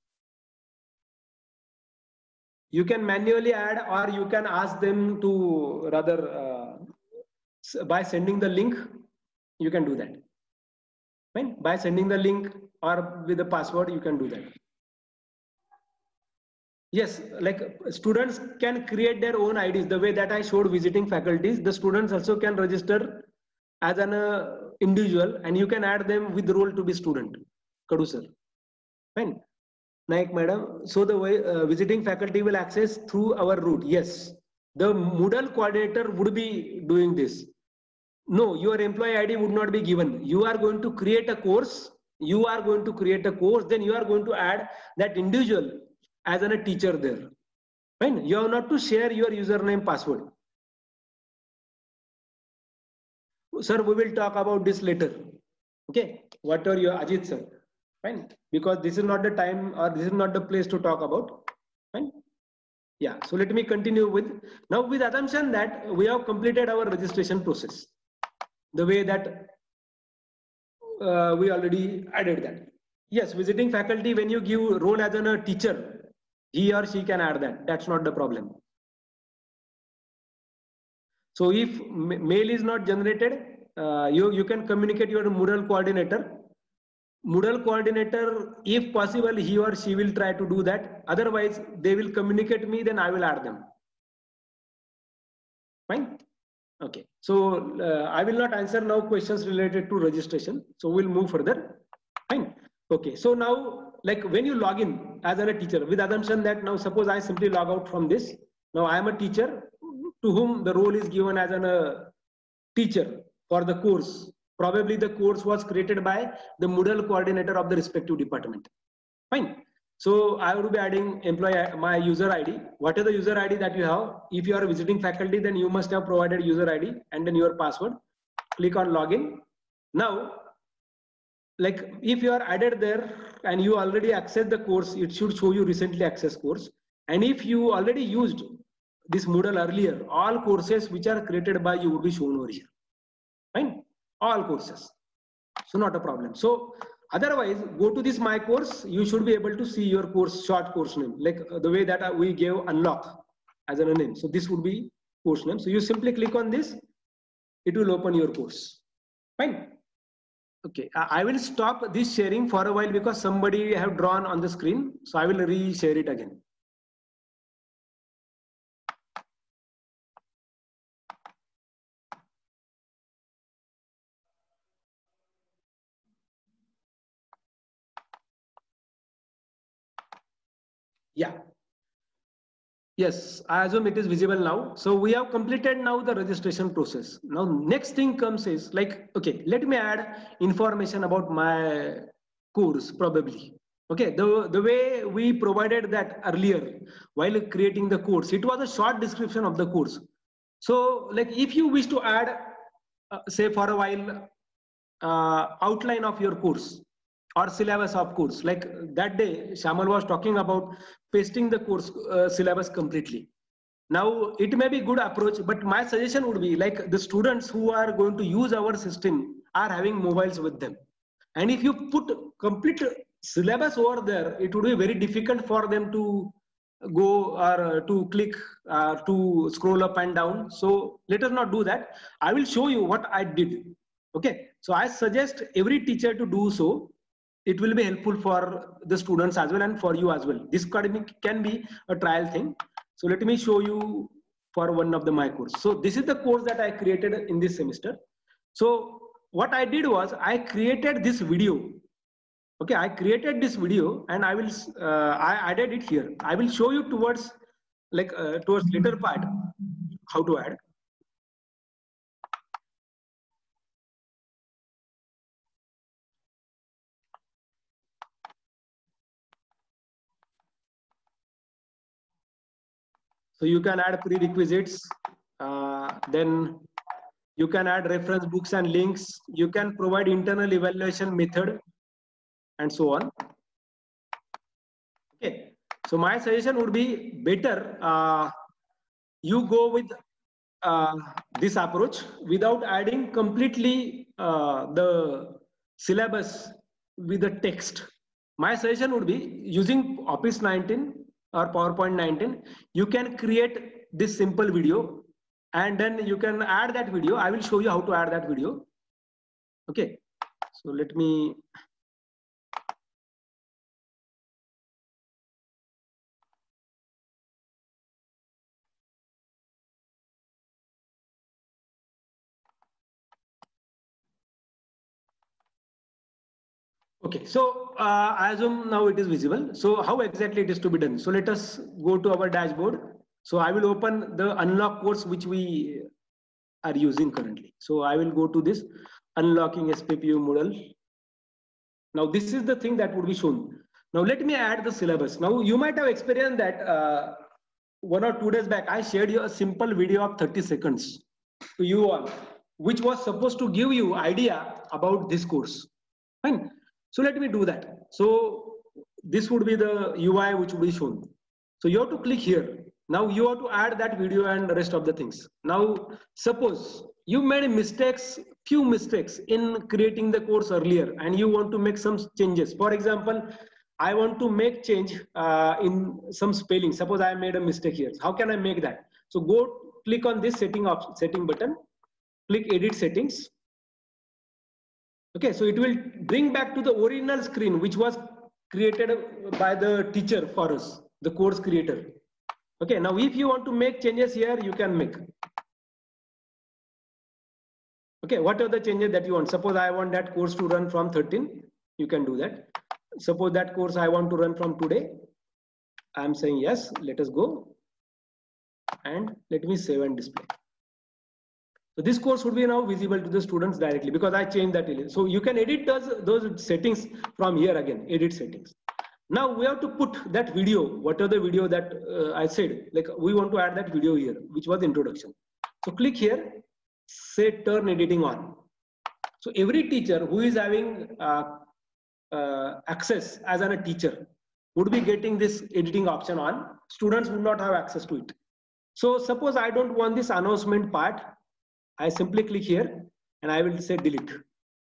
A: You can manually add, or you can ask them to rather uh, by sending the link. You can do that. Fine. By sending the link or with the password, you can do that. Yes, like students can create their own I Ds. The way that I showed visiting faculties, the students also can register as an uh, individual, and you can add them with the role to be student. Kadu sir. Fine. Naik madam. So the way uh, visiting faculty will access through our route. Yes. The Moodle coordinator would be doing this. No, your employee I D would not be given. You are going to create a course. You are going to create a course. Then you are going to add that individual as a teacher there. Fine. You have not to share your username password. Sir, we will talk about this later. Okay. What are your Ajit sir? Fine. Because this is not the time or this is not the place to talk about. Fine. Yeah. So let me continue with now with assumption that we have completed our registration process. The way that uh, we already added that. Yes, visiting faculty, when you give role as a teacher, he or she can add that. That's not the problem. So if mail is not generated, uh, you, you can communicate your Moodle coordinator. Moodle coordinator, if possible, he or she will try to do that. Otherwise, they will communicate me, then I will add them. Fine. Okay. So uh, I will not answer now questions related to registration. So we'll move further. Fine. Okay. So now, like when you log in as a teacher, with assumption that now suppose I simply log out from this. Now I am a teacher to whom the role is given as a uh, teacher for the course. Probably the course was created by the Moodle coordinator of the respective department. Fine. So I would be adding employee my user I D. What is the user I D that you have? If you are visiting faculty, then you must have provided user I D and then your password. Click on login. Now, like if you are added there and you already accessed the course, it should show you recently accessed course. And if you already used this Moodle earlier, all courses which are created by you will be shown over here. Fine. All courses. So not a problem. So otherwise, go to this my course. You should be able to see your course short course name, like uh, the way that we gave unlock as a name. So this would be course name. So you simply click on this. It will open your course. Fine. Okay. I will stop this sharing for a while because somebody have drawn on the screen. So I will re-share it again. Yeah. Yes, I assume it is visible now. So we have completed now the registration process. Now next thing comes is like, okay, let me add information about my course probably. Okay, the, the way we provided that earlier while creating the course, it was a short description of the course. So like if you wish to add, uh, say for a while, uh, outline of your course, or syllabus of course, like that day Shamal was talking about pasting the course uh, syllabus completely. Now it may be good approach, but my suggestion would be like the students who are going to use our system are having mobiles with them, and if you put complete syllabus over there, it would be very difficult for them to go or uh, to click uh, to scroll up and down. So let us not do that. I will show you what I did. Okay, so I suggest every teacher to do so. It will be helpful for the students as well and for you as well. This can be a trial thing. So let me show you for one of the my course. So this is the course that I created in this semester. So what I did was I created this video. Okay, I created this video and I will uh, I added it here. I will show you towards like uh, towards later part how to add. So you can add prerequisites, uh, then you can add reference books and links. You can provide internal evaluation method and so on. Okay. So my suggestion would be better uh, you go with uh, this approach without adding completely uh, the syllabus with the text. My suggestion would be using Office nineteen or PowerPoint nineteen, you can create this simple video and then you can add that video. I will show you how to add that video. Okay, so let me. Okay, so uh, I assume now it is visible. So how exactly it is to be done? So let us go to our dashboard. So I will open the unlock course which we are using currently. So I will go to this unlocking S P P U model. Now this is the thing that would be shown. Now let me add the syllabus. Now you might have experienced that uh, one or two days back, I shared you a simple video of thirty seconds to you all, which was supposed to give you idea about this course. Fine. So let me do that. So this would be the U I which will be shown. So you have to click here. Now you have to add that video and the rest of the things. Now suppose you made mistakes, few mistakes in creating the course earlier and you want to make some changes. For example, I want to make change uh, in some spelling. Suppose I made a mistake here. How can I make that? So go click on this setting option, setting button, click edit settings. Okay, so it will bring back to the original screen which was created by the teacher for us, the course creator. Okay, now if you want to make changes here, you can make. Okay, what are the changes that you want? Suppose I want that course to run from thirteen, you can do that. Suppose that course I want to run from today. I'm saying yes, let us go. And let me save and display. So this course would be now visible to the students directly because I changed that. So you can edit those, those settings from here again, edit settings. Now we have to put that video, what are the video that uh, I said, like we want to add that video here, which was introduction. So click here, say turn editing on. So every teacher who is having uh, uh, access as an, a teacher would be getting this editing option on. Students would not have access to it. So suppose I don't want this announcement part. I simply click here and I will say delete.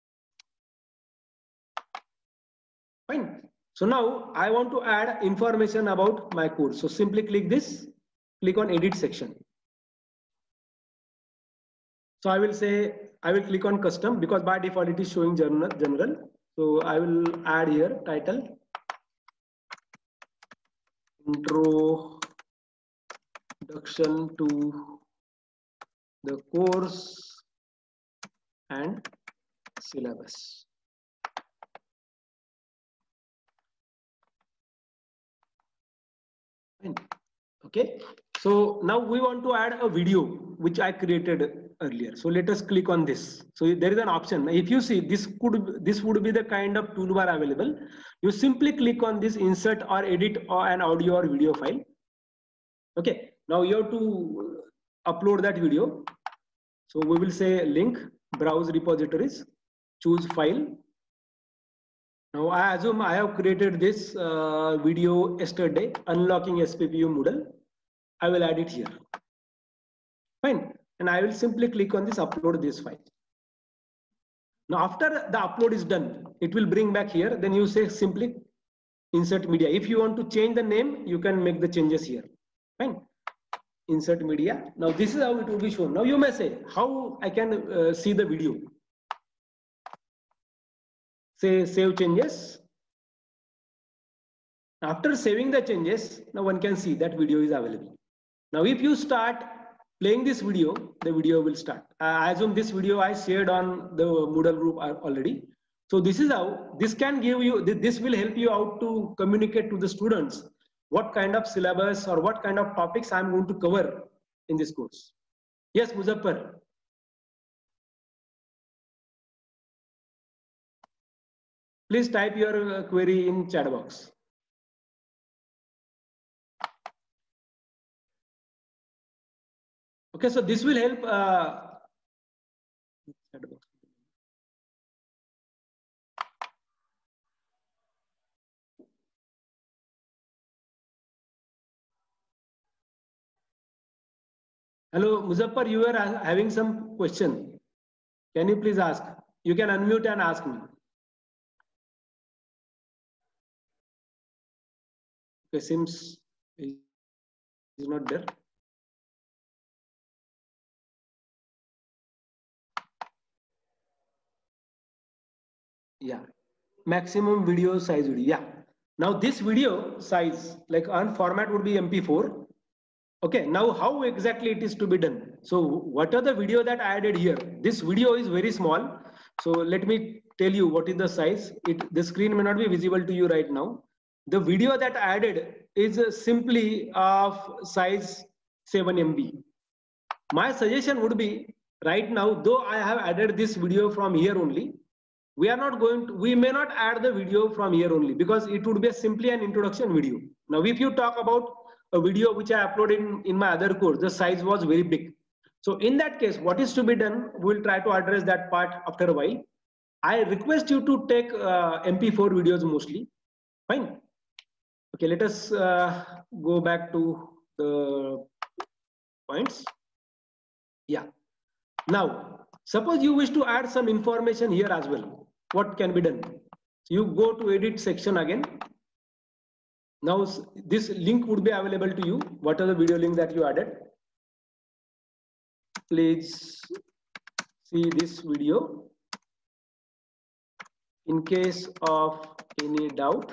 A: Fine. So now I want to add information about my course. So simply click this, click on edit section. So I will say, I will click on custom because by default it is showing general. general. So I will add here title, introduction to the course and syllabus. Okay, so now we want to add a video which I created earlier. So let us click on this. So there is an option. If you see, this could this would be the kind of toolbar available. You simply click on this insert or edit or an audio or video file. Okay, now you have to upload that video. So we will say link, browse repositories, choose file. Now I assume I have created this uh, video yesterday, unlocking S P P U Moodle. I will add it here. Fine. And I will simply click on this, upload this file. Now after the upload is done, it will bring back here. Then you say simply insert media. If you want to change the name, you can make the changes here. Fine. Insert media. Now this is how it will be shown. Now you may say, how I can uh, see the video? Say save changes. After saving the changes, now one can see that video is available. Now if you start playing this video, the video will start. I assume this video I shared on the Moodle group already. So this is how, this can give you, this will help you out to communicate to the students what kind of syllabus or what kind of topics I'm going to cover in this course. Yes, Muzaffar. Please type your query in chat box. Okay, so this will help. Uh, Hello, Muzaffar, you are having some question. Can you please ask? You can unmute and ask me. Presims is not there. Yeah, maximum video size video. Yeah. Now this video size, like on format would be M P four. Okay, now how exactly it is to be done? So what are the video that I added here? This video is very small. So let me tell you what is the size. It the screen may not be visible to you right now. The video that I added is simply of size seven M B. My suggestion would be right now, though I have added this video from here only, we are not going to, we may not add the video from here only because it would be a simply an introduction video. Now, if you talk about a video which I uploaded in, in my other course, the size was very big. So in that case, what is to be done? We'll try to address that part after a while. I request you to take uh, M P four videos mostly. Fine. Okay, let us uh, go back to the points. Yeah. Now, suppose you wish to add some information here as well. What can be done? You go to edit section again. Now this link would be available to you. What are the video link that you added? Please see this video. In case of any doubt,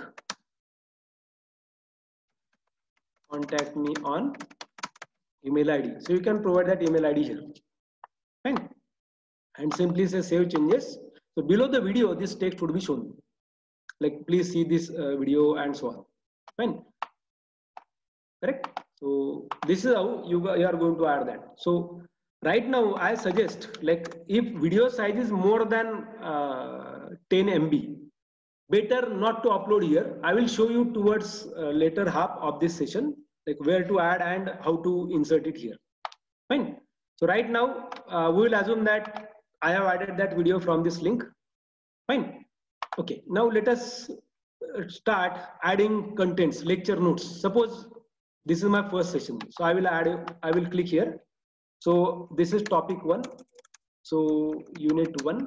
A: contact me on email I D. So you can provide that email I D here. Fine. And simply say save changes. So below the video, this text would be shown. Like please see this uh, video and so on. Fine. Correct. So this is how you, you are going to add that. So right now I suggest, like if video size is more than uh, ten M B, better not to upload here. I will show you towards uh, later half of this session, like where to add and how to insert it here. Fine. So right now uh, we will assume that I have added that video from this link. Fine. Okay. Now let us start adding contents, lecture notes. Suppose this is my first session. So I will add, I will click here. So this is topic one. So unit one,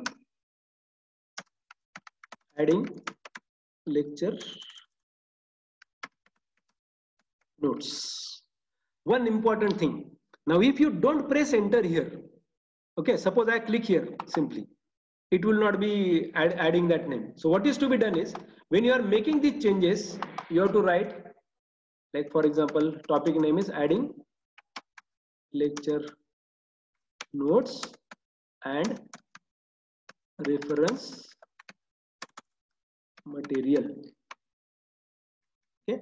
A: adding lecture notes. One important thing. Now, if you don't press enter here, okay, suppose I click here simply, it will not be add, adding that name. So what is to be done is when you are making the changes, you have to write, like for example, topic name is adding lecture notes and reference material. Okay.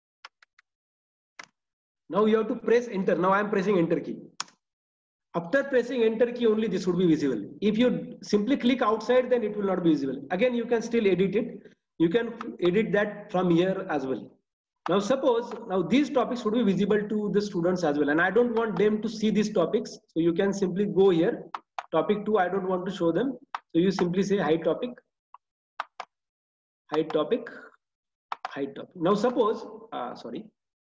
A: Now you have to press enter. Now I am pressing enter key. After pressing enter key only this would be visible. If you simply click outside, then it will not be visible. Again, you can still edit it. You can edit that from here as well. Now suppose now these topics would be visible to the students as well, and I don't want them to see these topics. So you can simply go here. Topic two, I don't want to show them. So you simply say hide topic, hide topic, hide topic. Now suppose, uh, sorry.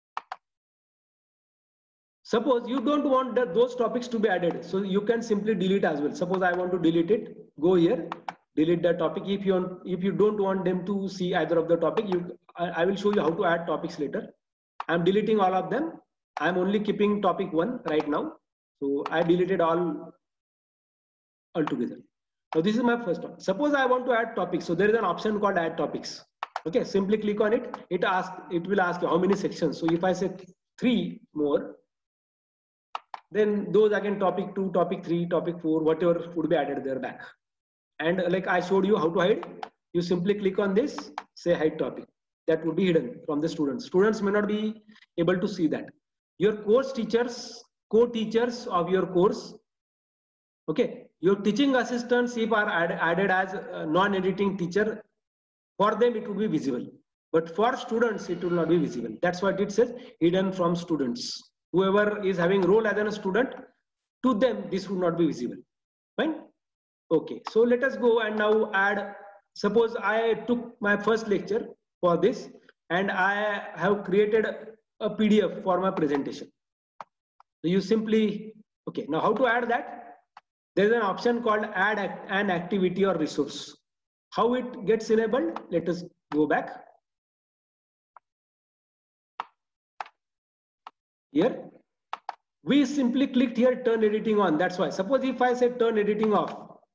A: Suppose you don't want that those topics to be added, so you can simply delete as well. Suppose I want to delete it, go here, delete that topic. If you want, if you don't want them to see either of the topic, you I, I will show you how to add topics later. I'm deleting all of them. I'm only keeping topic one right now. So I deleted all altogether. Now this is my first topic. Suppose I want to add topics. So there is an option called add topics. Okay, simply click on it. It asks, it will ask you how many sections. So if I say three more, then those again topic two, topic three, topic four, whatever would be added there back. And like I showed you how to hide, you simply click on this, say hide topic. That would be hidden from the students. Students may not be able to see that. Your course teachers, co-teachers of your course, okay, your teaching assistants, if are add, added as a non-editing teacher, for them it would be visible. But for students, it will not be visible. That's what it says, hidden from students. Whoever is having role as a student, to them this would not be visible. Fine. Okay, so let us go and now add. Suppose I took my first lecture for this and I have created a P D F for my presentation. So you simply, okay, now how to add that? There is an option called add an activity or resource. How it gets enabled? Let us go back. here. We simply clicked here, turn editing on. That's why. Suppose if I say turn editing off,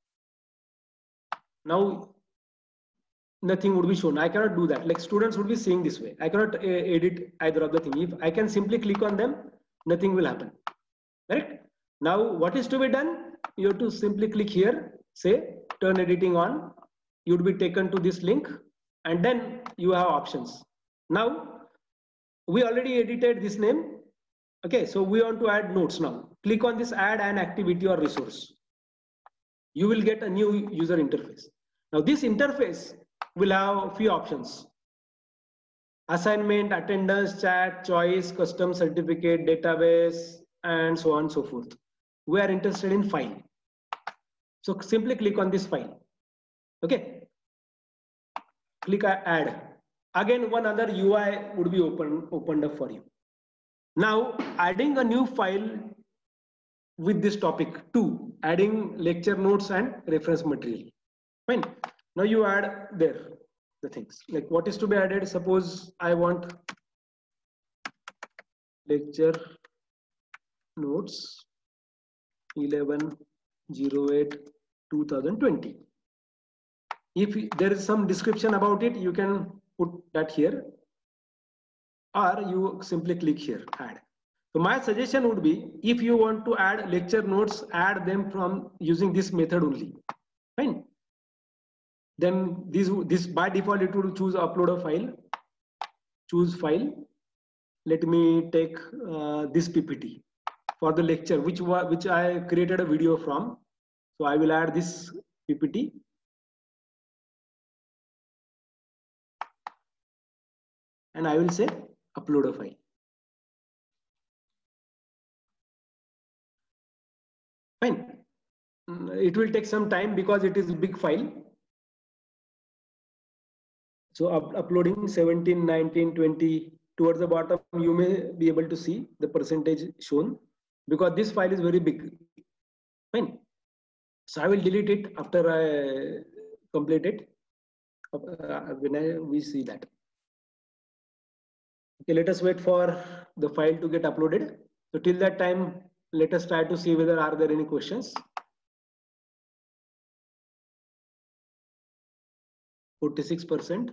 A: now nothing would be shown. I cannot do that. Like students would be seeing this way. I cannot uh, edit either of the thing. If I can simply click on them, nothing will happen. Correct? Now, what is to be done? You have to simply click here, say turn editing on. You would be taken to this link, and then you have options. Now, we already edited this name. Okay, so we want to add notes now. Click on this add an activity or resource. You will get a new user interface. Now, this interface will have a few options: assignment, attendance, chat, choice, custom certificate, database, and so on and so forth. We are interested in file. So simply click on this file. Okay. Click add. Again, one other U I would be open, opened up for you. Now, adding a new file with this topic two, adding lecture notes and reference material. Fine. Now you add there the things. Like what is to be added? Suppose I want lecture notes eleven oh eight two thousand twenty. If there is some description about it, you can put that here, or you simply click here, add. So my suggestion would be, if you want to add lecture notes, add them from using this method only. Fine. Then this, this by default it will choose upload a file. Choose file. Let me take uh, this P P T for the lecture, which which I created a video from. So I will add this P P T. And I will say upload a file. Fine. It will take some time because it is a big file. So up uploading seventeen, nineteen, twenty, towards the bottom, you may be able to see the percentage shown because this file is very big. Fine. So I will delete it after I complete it. Uh, when I, we see that. Okay, let us wait for the file to get uploaded. So till that time, let us try to see whether are there any questions. forty-six percent.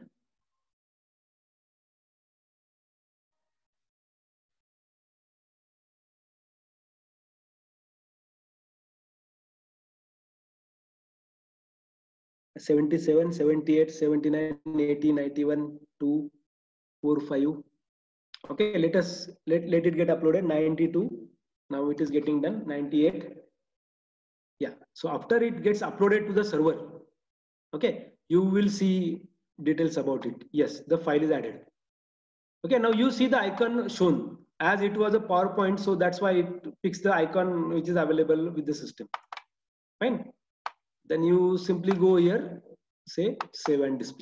A: seventy-seven, seventy-eight, seventy-nine, eighty, ninety-one, two, four, five. Okay, let us let, let it get uploaded. ninety-two. Now it is getting done. ninety-eight. Yeah. So after it gets uploaded to the server, okay, you will see details about it. Yes, the file is added. Okay, now you see the icon shown as it was a PowerPoint, so that's why it picks the icon which is available with the system. Fine. Then you simply go here, say save and display.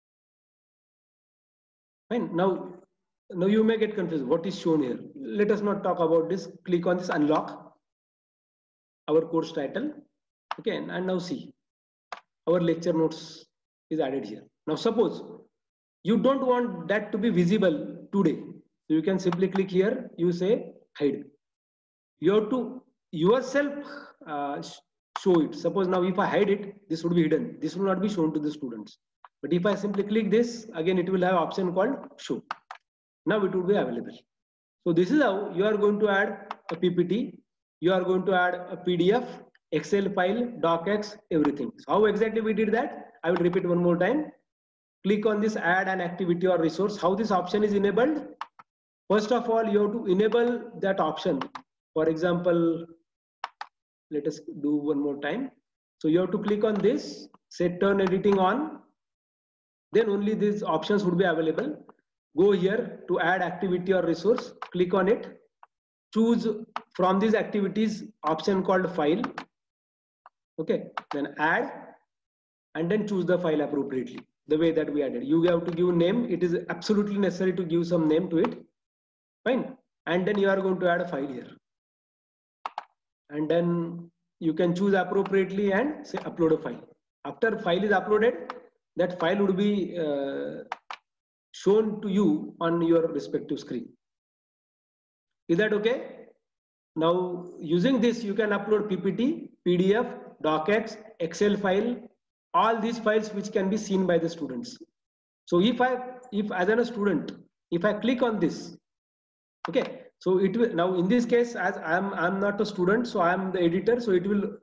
A: Fine. Now, now you may get confused. What is shown here? Let us not talk about this. Click on this unlock, our course title. Okay, and now see, our lecture notes is added here. Now suppose you don't want that to be visible today. So you can simply click here. You say hide. You have to yourself uh, show it. Suppose now if I hide it, this would be hidden. This will not be shown to the students. But if I simply click this, again it will have option called show. Now it will be available. So this is how you are going to add a P P T. You are going to add a P D F, Excel file, docx, everything. So how exactly we did that? I will repeat one more time. Click on this add an activity or resource. How this option is enabled? First of all, you have to enable that option. For example, let us do one more time. So you have to click on this, say turn editing on. Then only these options would be available. Go here to add activity or resource. Click on it. Choose from these activities option called file. Okay. Then add and then choose the file appropriately. The way that we added. You have to give name. It is absolutely necessary to give some name to it. Fine. And then you are going to add a file here. And then you can choose appropriately and say upload a file. After file is uploaded, that file would be uh, shown to you on your respective screen. Is that okay? Now using this, you can upload P P T, P D F, docx, Excel file, all these files which can be seen by the students. So if I, if as a student, if I click on this, okay, so it will, now in this case, as I'm, I'm not a student, so I'm the editor, so it will,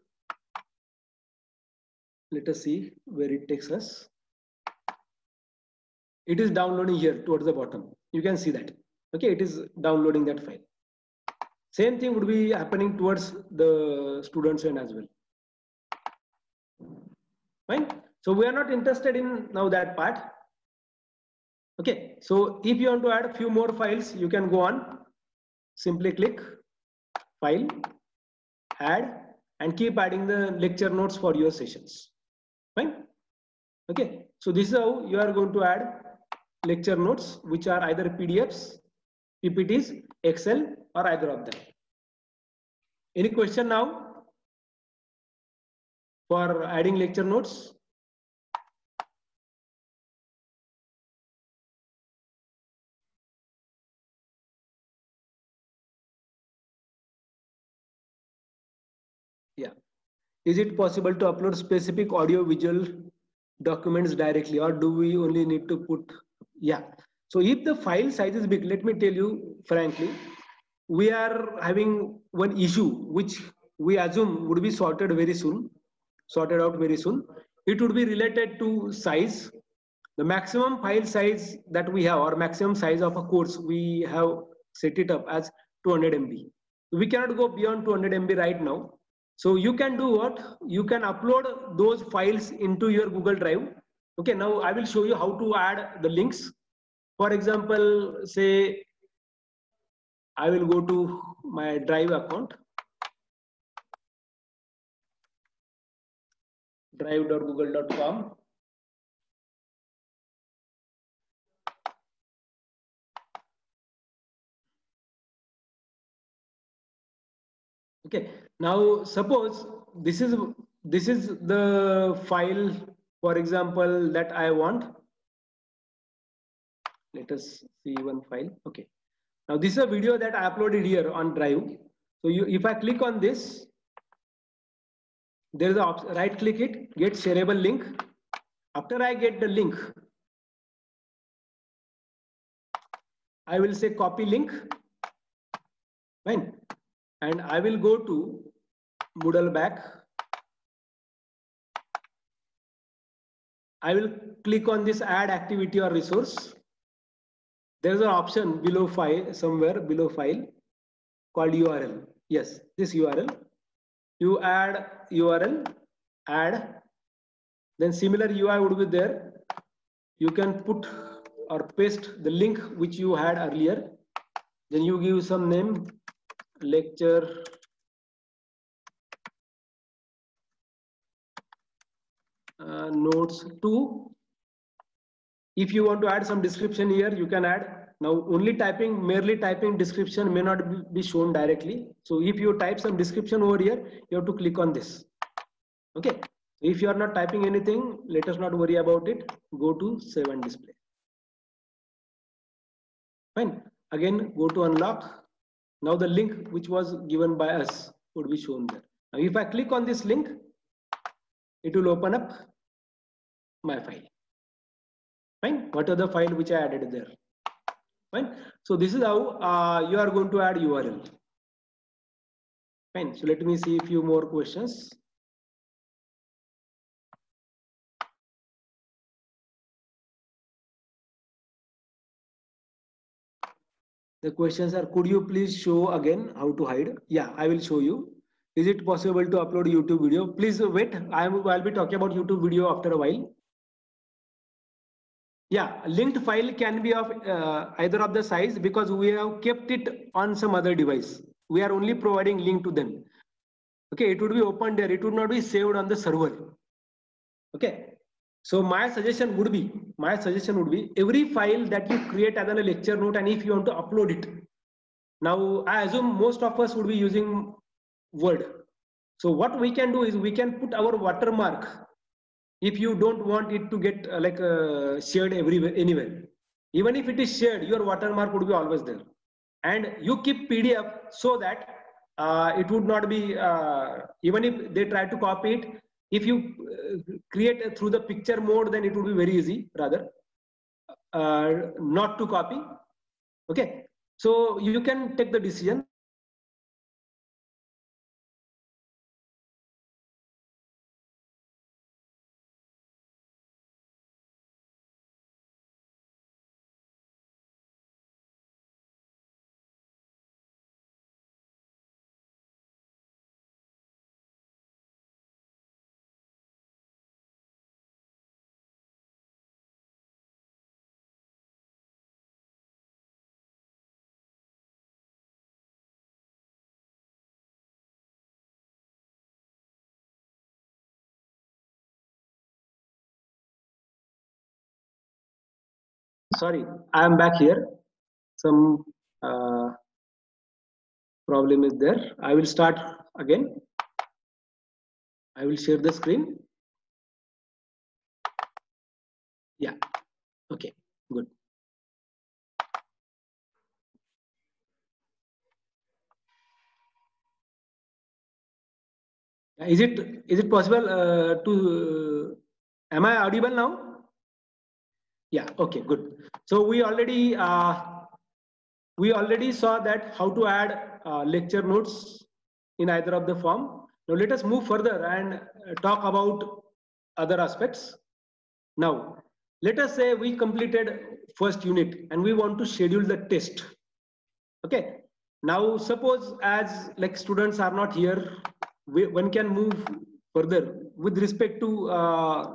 A: let us see where it takes us. It is downloading here towards the bottom. You can see that. Okay, it is downloading that file. Same thing would be happening towards the students end as well. Fine. So we are not interested in now that part. Okay. So if you want to add a few more files, you can go on. Simply click File, Add, and keep adding the lecture notes for your sessions. Fine. Okay. So this is how you are going to add lecture notes, which are either P D Fs, P P Ts, Excel, or either of them. Any question now for adding lecture notes? Yeah. Is it possible to upload specific audio visual documents directly, or do we only need to put? Yeah. So if the file size is big, let me tell you frankly, we are having one issue which we assume would be sorted very soon, sorted out very soon. It would be related to size. The maximum file size that we have, or maximum size of a course, we have set it up as two hundred M B. We cannot go beyond two hundred M B right now. So you can do what? You can upload those files into your Google Drive. Okay, now I will show you how to add the links. For example, say I will go to my Drive account, drive dot google dot com. Okay, now suppose this is this is the file, for example, that I want. Let us see one file. Okay, now this is a video that I uploaded here on Drive. So you, if I click on this, there is a option, right click it, get shareable link. After I get the link, I will say copy link. Fine. And I will go to Moodle back. I will click on this add activity or resource. There is an option below file, somewhere below file, called U R L. Yes, this U R L. You add U R L, add. Then similar U I would be there. You can put or paste the link which you had earlier. Then you give some name, lecture uh, notes two. If you want to add some description here, you can add. Now only typing, merely typing description may not be shown directly. So if you type some description over here, you have to click on this. Okay. If you are not typing anything, let us not worry about it. Go to save and display. Fine. Again, go to unlock. Now the link which was given by us would be shown there. Now if I click on this link, it will open up my file. Fine. What are the file which I added there? Fine. So this is how uh, you are going to add U R L. Fine. So let me see a few more questions. The questions are, could you please show again how to hide? Yeah, I will show you. Is it possible to upload YouTube video? Please wait. I will be talking about YouTube video after a while. Yeah, linked file can be of uh, either of the size, because we have kept it on some other device. We are only providing link to them. Okay, it would be opened there. It would not be saved on the server. Okay. So my suggestion would be, my suggestion would be every file that you create as a lecture note, and if you want to upload it. Now, I assume most of us would be using Word. So what we can do is we can put our watermark if you don't want it to get uh, like uh, shared everywhere, anywhere. Even if it is shared, your watermark would be always there. and you keep P D F so that uh, it would not be, uh, even if they try to copy it, if you uh, create through the picture mode, then it would be very easy rather uh, not to copy. Okay, so you can take the decision. Sorry, I am back here. Some uh, problem is there. I will start again. I will share the screen. Yeah. Okay. Good. Is it is it possible uh, to? Uh, am I audible now? Yeah. Okay. Good. So we already uh, we already saw that how to add uh, lecture notes in either of the form. Now let us move further and uh, talk about other aspects. Now let us say we completed first unit and we want to schedule the test. Okay. Now suppose as like students are not here, we, one can move further with respect to uh,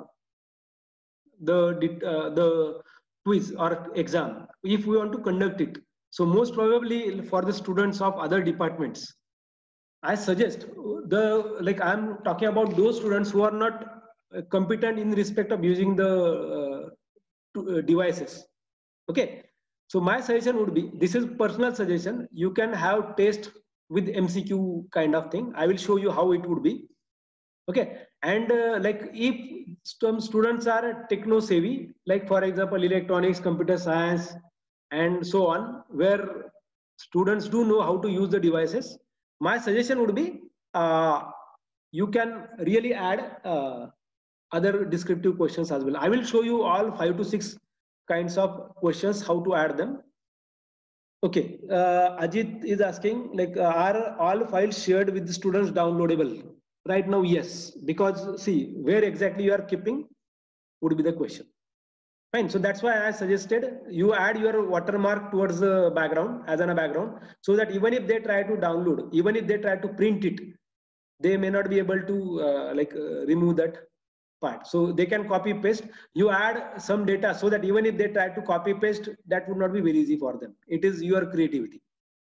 A: the uh, the quiz or exam if we want to conduct it. So most probably for the students of other departments, I suggest the like I'm talking about those students who are not competent in respect of using the uh, to, uh, devices. Okay, so my suggestion would be, this is personal suggestion, you can have test with M C Q kind of thing. I will show you how it would be. Okay, and uh, like if some students are techno savvy, like for example electronics, computer science and so on, where students do know how to use the devices, my suggestion would be uh, you can really add uh, other descriptive questions as well. I will show you all five to six kinds of questions, how to add them. Okay, uh, Ajit is asking, like, uh, are all files shared with the students downloadable? Right now, yes, because see, where exactly you are keeping would be the question. Fine, so that's why I suggested you add your watermark towards the background, as in a background, so that even if they try to download, even if they try to print it, they may not be able to uh, like uh, remove that part. So they can copy paste. You add some data so that even if they try to copy paste, that would not be very easy for them. It is your creativity.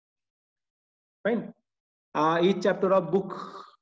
A: Fine. Uh, each chapter of book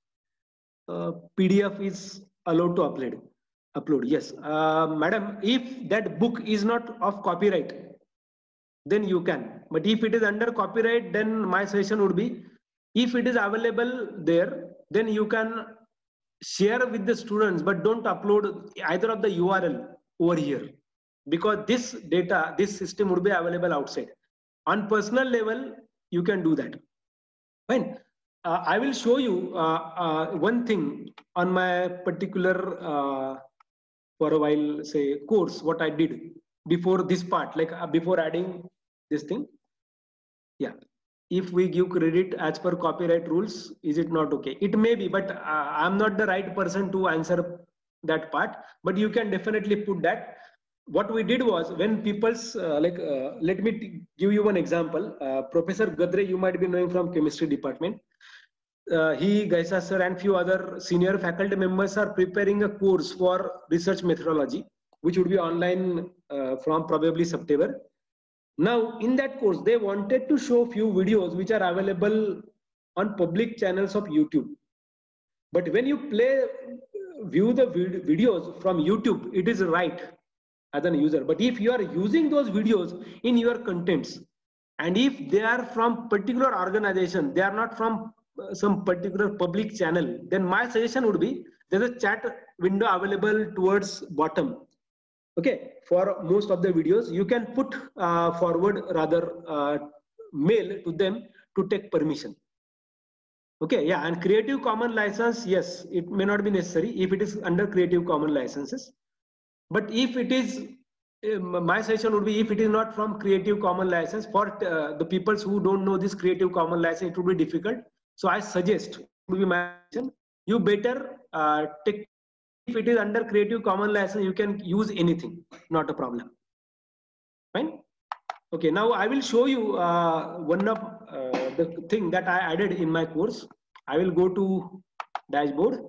A: uh, P D F is allowed to upload. Upload. Yes, uh, madam. If that book is not of copyright, then you can. But if it is under copyright, then my suggestion would be, if it is available there, then you can share with the students, but don't upload either of the U R L over here, because this data, this system would be available outside. On personal level, you can do that. Fine. Uh, I will show you uh, uh, one thing on my particular uh, for a while say course, what I did before this part, like uh, before adding this thing. Yeah. If we give credit as per copyright rules, is it not okay? It may be, but uh, I'm not the right person to answer that part, but you can definitely put that. What we did was, when people's uh, like, uh, let me give you one example. Uh, Professor Gadre, you might be knowing from chemistry department. Uh, he, Gaisa sir and few other senior faculty members are preparing a course for research methodology, which would be online uh, from probably September. Now, in that course, they wanted to show few videos which are available on public channels of YouTube. But when you play, view the vid videos from YouTube, it is right as an user. But if you are using those videos in your contents, and if they are from particular organization, they are not from uh, some particular public channel, then my suggestion would be, there's a chat window available towards bottom. Okay, for most of the videos, you can put uh, forward rather uh, mail to them to take permission. Okay, yeah, and Creative Commons license, yes, it may not be necessary if it is under Creative Commons licenses. But if it is, um, my suggestion would be if it is not from Creative Commons license, for uh, the people who don't know this Creative Commons license, it would be difficult. So I suggest, would be my suggestion, you better uh, take, if it is under Creative Commons license, you can use anything, not a problem. Fine. Okay, now I will show you uh, one of uh, the thing that I added in my course. I will go to dashboard.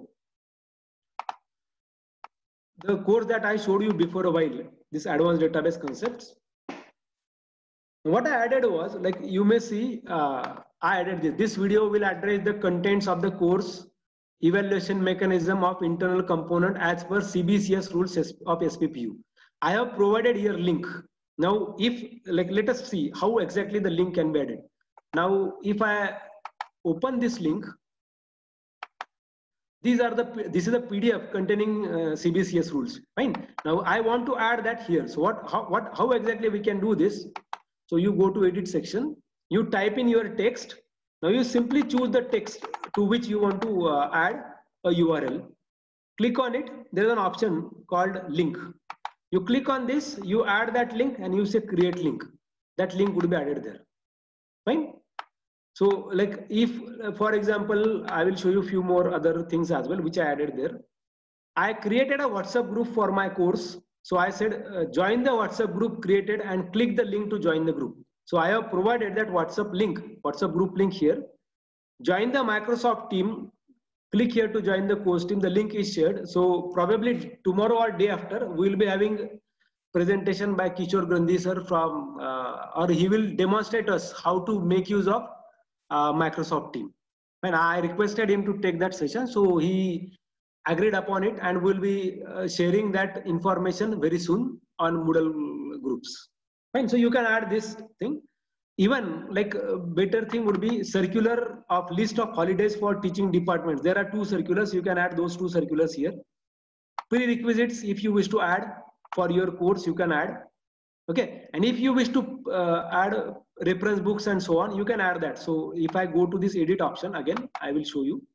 A: The course that I showed you before a while, this advanced database concepts. What I added was, like you may see, uh, I added this. This video will address the contents of the course, evaluation mechanism of internal component as per C B C S rules of S P P U. I have provided here link. Now, if like let us see how exactly the link can be added. Now, if I open this link, these are the this is a P D F containing uh, C B C S rules. Fine. Now, I want to add that here. So, what how what how exactly we can do this? So, you go to edit section. You type in your text. Now, you simply choose the text to which you want to uh, add a U R L. Click on it. There is an option called link. You click on this, you add that link and you say create link. That link would be added there. Fine. So like if, for example, I will show you a few more other things as well, which I added there. I created a WhatsApp group for my course. So I said, uh, join the WhatsApp group created and click the link to join the group. So I have provided that WhatsApp link, WhatsApp group link here. Join the Microsoft team. Click here to join the course team. The link is shared. So probably tomorrow or day after, we will be having presentation by Kishore Gandhi sir from, uh, or he will demonstrate us how to make use of uh, Microsoft team. And I requested him to take that session. So he agreed upon it and will be uh, sharing that information very soon on Moodle groups. Fine. So you can add this thing. Even like uh, better thing would be circular of list of holidays for teaching departments. There are two circulars. You can add those two circulars here. Prerequisites, if you wish to add for your course, you can add. Okay. And if you wish to uh, add reference books and so on, you can add that. So if I go to this edit option again, I will show you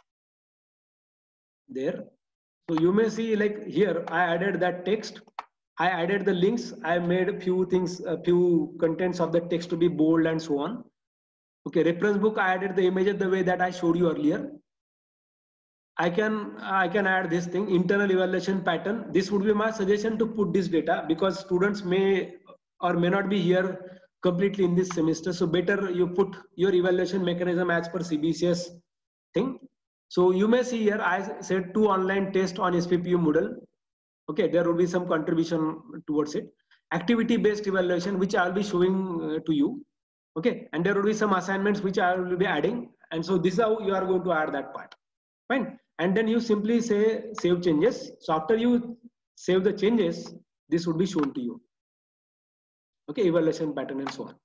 A: there. So you may see like here, I added that text. I added the links. I made a few things, a few contents of the text to be bold and so on. Okay, reference book, I added the images the way that I showed you earlier. I can, I can add this thing, internal evaluation pattern. This would be my suggestion to put this data because students may or may not be here completely in this semester. So better you put your evaluation mechanism as per C B C S thing. So you may see here, I said two online tests on S P P U Moodle. Okay, there will be some contribution towards it. Activity based evaluation, which I will be showing uh, to you. Okay, and there will be some assignments which I will be adding. And so this is how you are going to add that part. Fine. And then you simply say save changes. So after you save the changes, this would be shown to you. Okay, evaluation pattern and so on.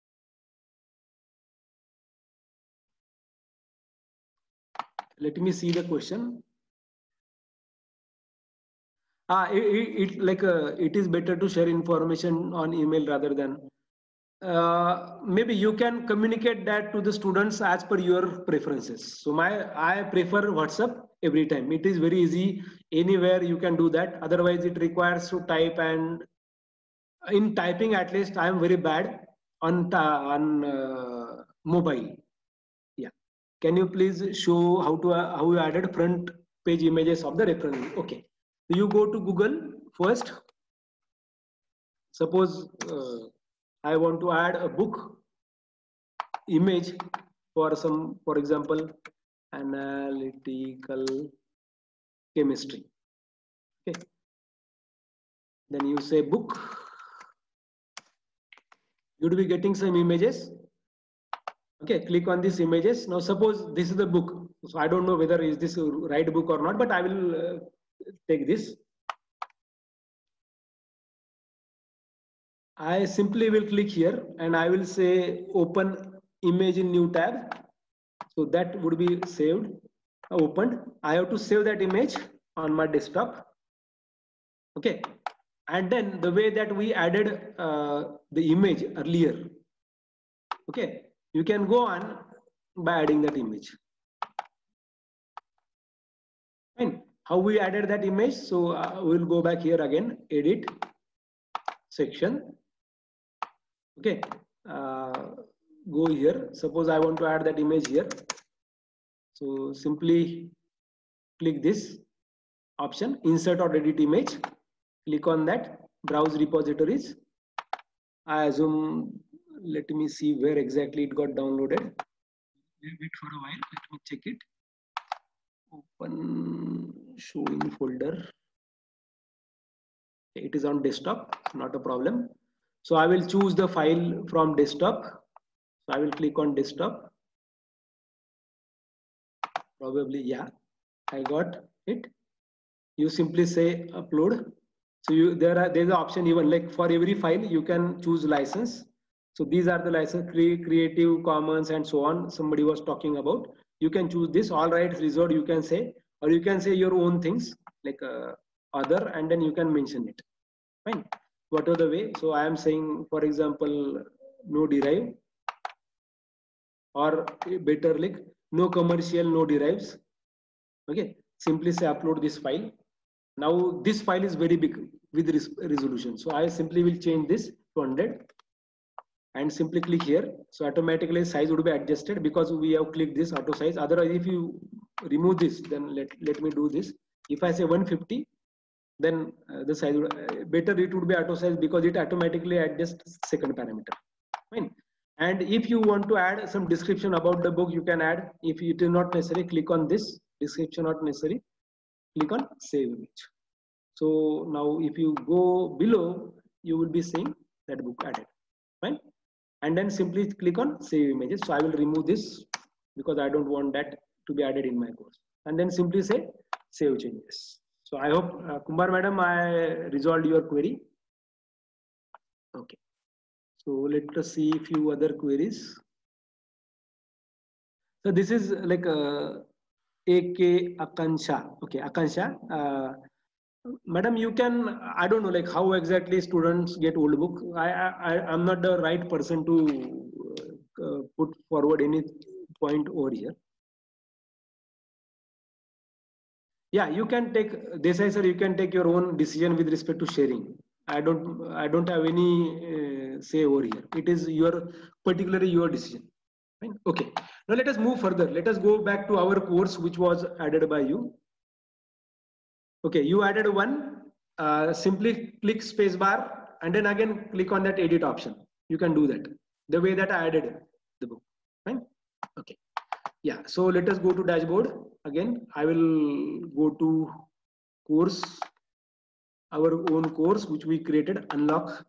A: Let me see the question. Ah, it, it, it like uh, it is better to share information on email rather than uh, maybe you can communicate that to the students as per your preferences. So my I prefer WhatsApp every time. It is very easy. Anywhere you can do that. Otherwise, it requires to type, and in typing at least I am very bad on on uh, mobile. Yeah. Can you please show how to uh, how you added front page images of the reference? Okay. You go to Google first. Suppose uh, I want to add a book image for some, for example, analytical chemistry. Okay. Then you say book. You will be getting some images. Okay, click on these images. Now suppose this is the book. So I don't know whether is this a right book or not, but I will uh, take this. I simply will click here and I will say open image in new tab. So that would be saved, opened. I have to save that image on my desktop. Okay. And then the way that we added uh, the image earlier. Okay, you can go on by adding that image. Fine. How we added that image? So uh, we'll go back here again, edit section. Okay, uh, go here. Suppose I want to add that image here. So simply click this option, insert or edit image. Click on that, browse repositories. I assume, let me see where exactly it got downloaded. Wait for a while, let me check it. Open show in folder. It is on desktop, not a problem. So I will choose the file from desktop. So I will click on desktop. Probably, yeah, I got it. You simply say upload. So you there are there's an option even like for every file you can choose license. So these are the license, Creative Commons and so on. Somebody was talking about. You can choose this, all rights reserved, you can say, or you can say your own things like uh, other, and then you can mention it. Fine. Whatever the way. So I am saying, for example, no derive, or better like no commercial, no derives. Okay. Simply say upload this file. Now this file is very big with res resolution. So I simply will change this to one hundred and simply click here. So automatically size would be adjusted because we have clicked this auto size. Otherwise, if you remove this, then let, let me do this. If I say one fifty, then uh, the size would, uh, better it would be auto size because it automatically adjusts second parameter. Fine. And if you want to add some description about the book, you can add. If it is not necessary, click on this description not necessary. Click on save image. So now if you go below, you will be seeing that book added. Fine. And then simply click on save images. So I will remove this because I don't want that to be added in my course. And then simply say save changes. So I hope uh, Kumar madam, I resolved your query. Okay. So let us see a few other queries. So this is like a A K Akansha. Okay, Akansha. Uh, Madam, you can, I don't know like how exactly students get old book. I, I, I'm not the right person to uh, put forward any point over here. Yeah, you can take, Desai sir, you can take your own decision with respect to sharing. I don't, I don't have any uh, say over here. It is your, particularly your decision. Fine. Okay. Now let us move further. Let us go back to our course, which was added by you. Okay, you added one. Uh, simply click spacebar and then again click on that edit option. You can do that the way that I added the book. Fine. Okay. Yeah. So let us go to dashboard again. I will go to course, our own course which we created, unlock.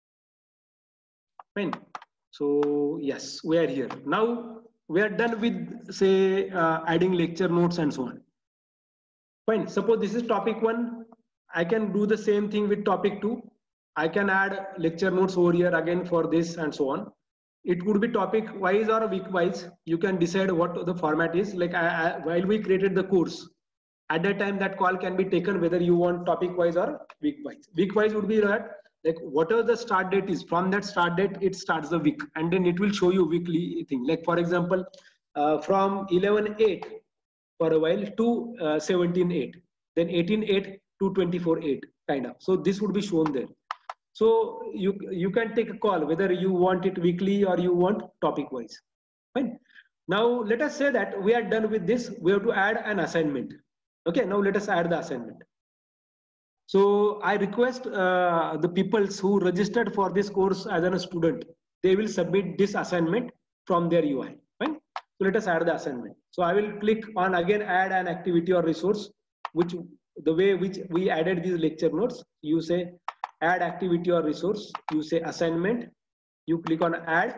A: Fine. So yes, we are here now. We are done with say uh, adding lecture notes and so on. Fine. Suppose this is topic one. I can do the same thing with topic two. I can add lecture notes over here again for this and so on. It could be topic wise or week wise. You can decide what the format is. Like I, I, while we created the course, at that time that call can be taken whether you want topic wise or week wise. Week wise would be that like whatever the start date is, from that start date it starts the week and then it will show you weekly thing. Like for example, uh, from eleven eight for a while to uh, seventeen eight, then eighteen eight to twenty-four eight kind of. So this would be shown there. So you you can take a call whether you want it weekly or you want topic wise. Fine. Now let us say that we are done with this. We have to add an assignment. Okay. Now let us add the assignment. So I request uh, the people who registered for this course as a student, they will submit this assignment from their U I. Fine. So let us add the assignment. So I will click on again add an activity or resource, which the way which we added these lecture notes. You say add activity or resource. You say assignment. You click on add.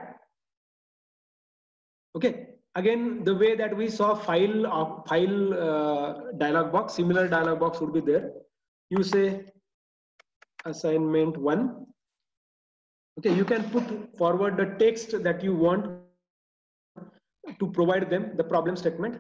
A: Okay. Again, the way that we saw file of file uh, dialog box, similar dialog box would be there. You say assignment one. Okay, you can put forward the text that you want to provide them the problem statement.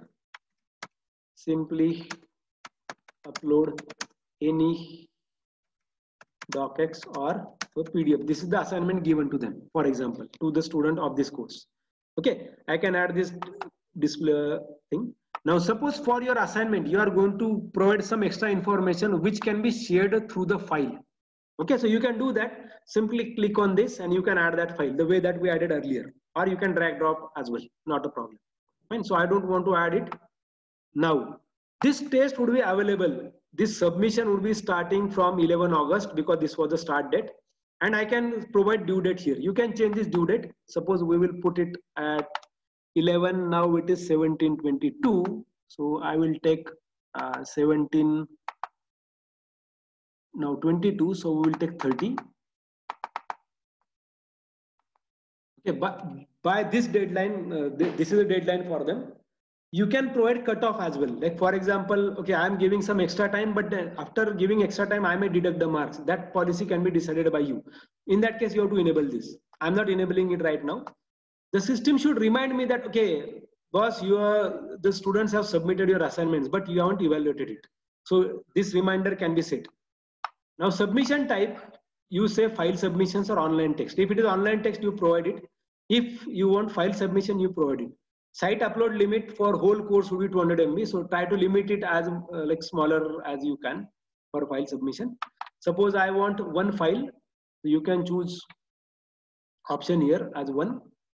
A: Simply upload any docx or a P D F. This is the assignment given to them, for example, to the student of this course. Okay, I can add this display thing. Now suppose for your assignment you are going to provide some extra information which can be shared through the file. Okay, so you can do that. Simply click on this and you can add that file the way that we added earlier, or you can drag drop as well, not a problem. Fine. So I don't want to add it now. This test would be available, this submission would be starting from eleven August because this was the start date, and I can provide due date here. You can change this due date. Suppose we will put it at eleven, now it is seventeen twenty-two, so I will take uh, seventeen, now twenty-two, so we will take thirty. Okay, but by this deadline, uh, th this is a deadline for them. You can provide cutoff as well. Like for example, okay, I am giving some extra time, but then after giving extra time, I may deduct the marks. That policy can be decided by you. In that case, you have to enable this. I'm not enabling it right now. The system should remind me that, okay, boss, you are, the students have submitted your assignments, but you haven't evaluated it. So this reminder can be set. Now submission type, you say file submissions or online text. If it is online text, you provide it. If you want file submission, you provide it. Site upload limit for whole course will be two hundred M B. So try to limit it as uh, like smaller as you can for file submission. Suppose I want one file, you can choose option here as one.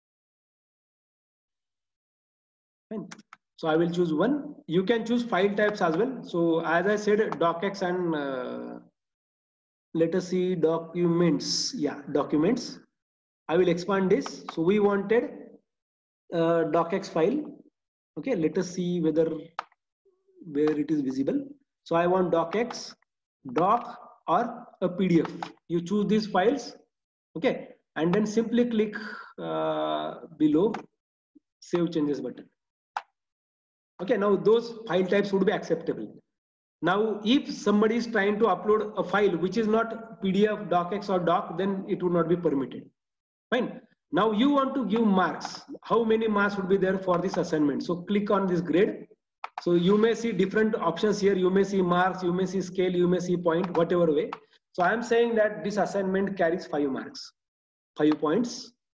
A: Fine. So I will choose one. You can choose file types as well. So as I said, docx and uh, let us see documents. Yeah, documents. I will expand this. So we wanted Uh, docx file. Okay, let us see whether where it is visible. So I want docx, doc, or a P D F. You choose these files. Okay, and then simply click uh, below save changes button. Okay, now those file types would be acceptable. Now if somebody is trying to upload a file which is not P D F, docx, or doc, then it would not be permitted. Fine. Now you want to give marks. How many marks would be there for this assignment? So click on this grade. So you may see different options here. You may see marks, you may see scale, you may see point, whatever way. So I am saying that this assignment carries five marks, five points.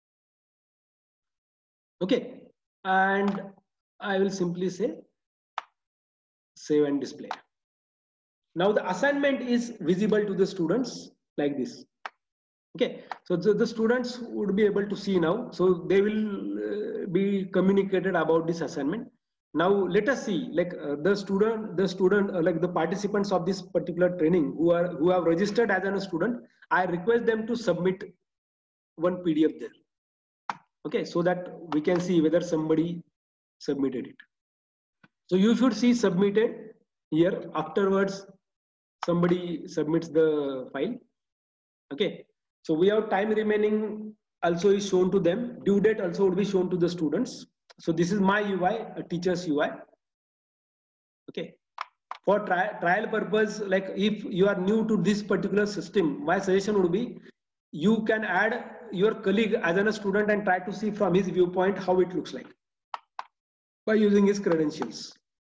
A: Okay. And I will simply say save and display. Now the assignment is visible to the students like this. Okay, so the, the students would be able to see now. So they will uh, be communicated about this assignment. Now let us see, like uh, the student, the student, uh, like the participants of this particular training who are who have registered as a student. I request them to submit one P D F there. Okay, so that we can see whether somebody submitted it. So you should see submitted here. Afterwards, somebody submits the file. Okay. So we have time remaining also is shown to them. Due date also would be shown to the students. So this is my U I, a teacher's U I. Okay. For tri trial purpose, like if you are new to this particular system, my suggestion would be you can add your colleague as a student and try to see from his viewpoint how it looks like by using his credentials.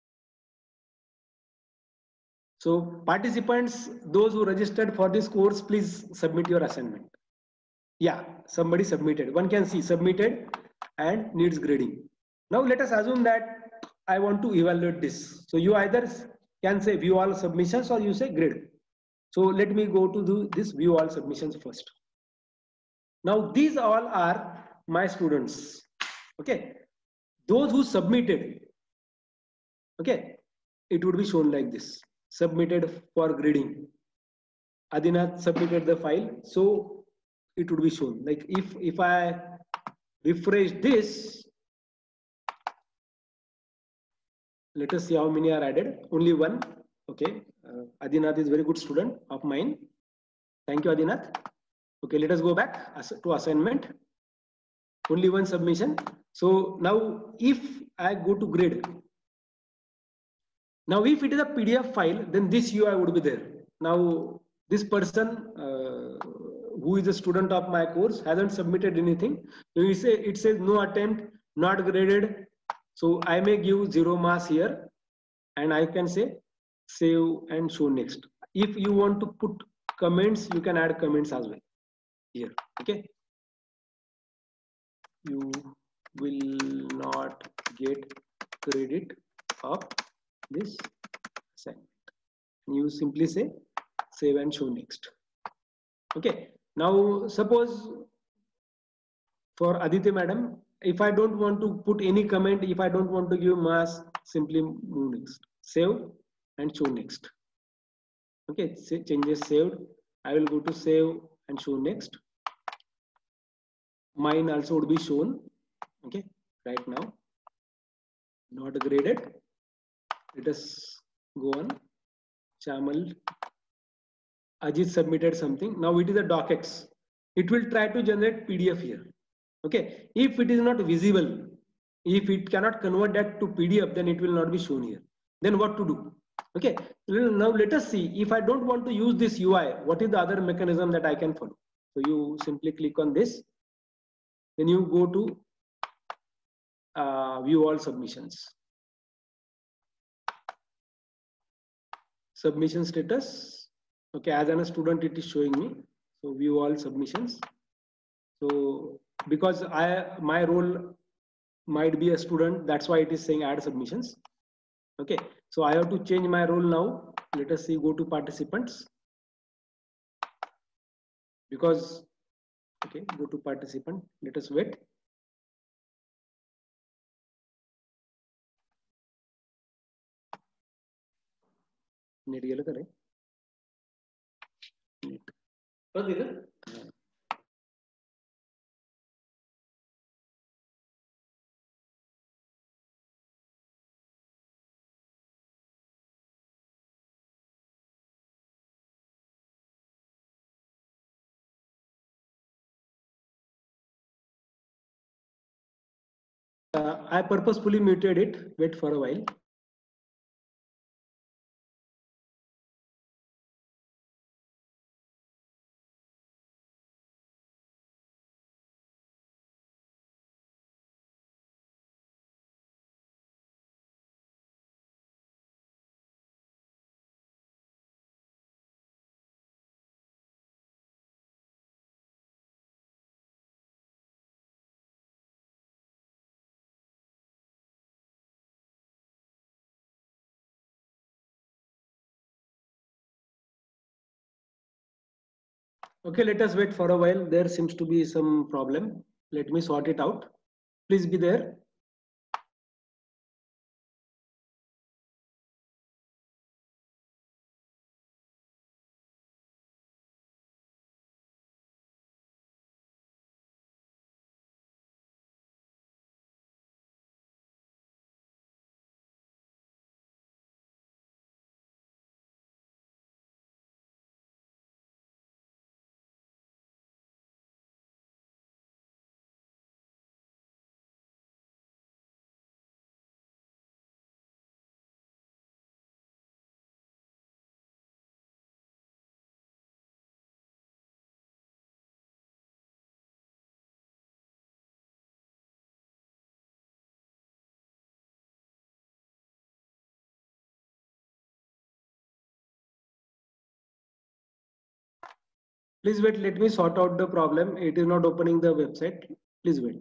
A: So participants, those who registered for this course, please submit your assignment. Yeah, somebody submitted. One can see submitted and needs grading. Now let us assume that I want to evaluate this. So you either can say view all submissions or you say grade. So let me go to do this view all submissions first. Now these all are my students. Okay, those who submitted. Okay, it would be shown like this. Submitted for grading. Adinath submitted the file, so it would be shown. Like if if I refresh this, let us see how many are added. Only one. Okay, uh, Adinath is very good student of mine. Thank you, Adinath. Okay, let us go back to assignment. Only one submission. So now if I go to grade. Now, if it is a P D F file, then this U I would be there. Now, this person uh, who is a student of my course hasn't submitted anything. So you say it says no attempt, not graded. So I may give zero marks here, and I can say save and show next. If you want to put comments, you can add comments as well here. Okay, you will not get credit of this assignment. You simply say save and show next. Okay, now suppose for Aditya madam, if I don't want to put any comment, if I don't want to give mass, simply move next, save and show next. Okay, changes saved. I will go to save and show next. Mine also would be shown. Okay, right now, not graded. Let us go on. Chamal, Ajit submitted something. Now it is a docx. It will try to generate P D F here. Okay, if it is not visible, if it cannot convert that to P D F, then it will not be shown here. Then what to do? Okay, now let us see. If I don't want to use this U I, what is the other mechanism that I can follow? So you simply click on this. Then you go to uh, view all submissions. Submission status. Okay, as a student, it is showing me. So view all submissions. So because I my role might be a student, that's why it is saying add submissions. Okay, so I have to change my role now. Let us see, go to participants. Because, okay, go to participant. Let us wait. Net गेलं का रे? Net. परत गेलं? Uh, I purposefully muted it. Wait for a while. Okay, let us wait for a while. There seems to be some problem. Let me sort it out. Please be there. Please wait, let me sort out the problem. It is not opening the website. Please wait.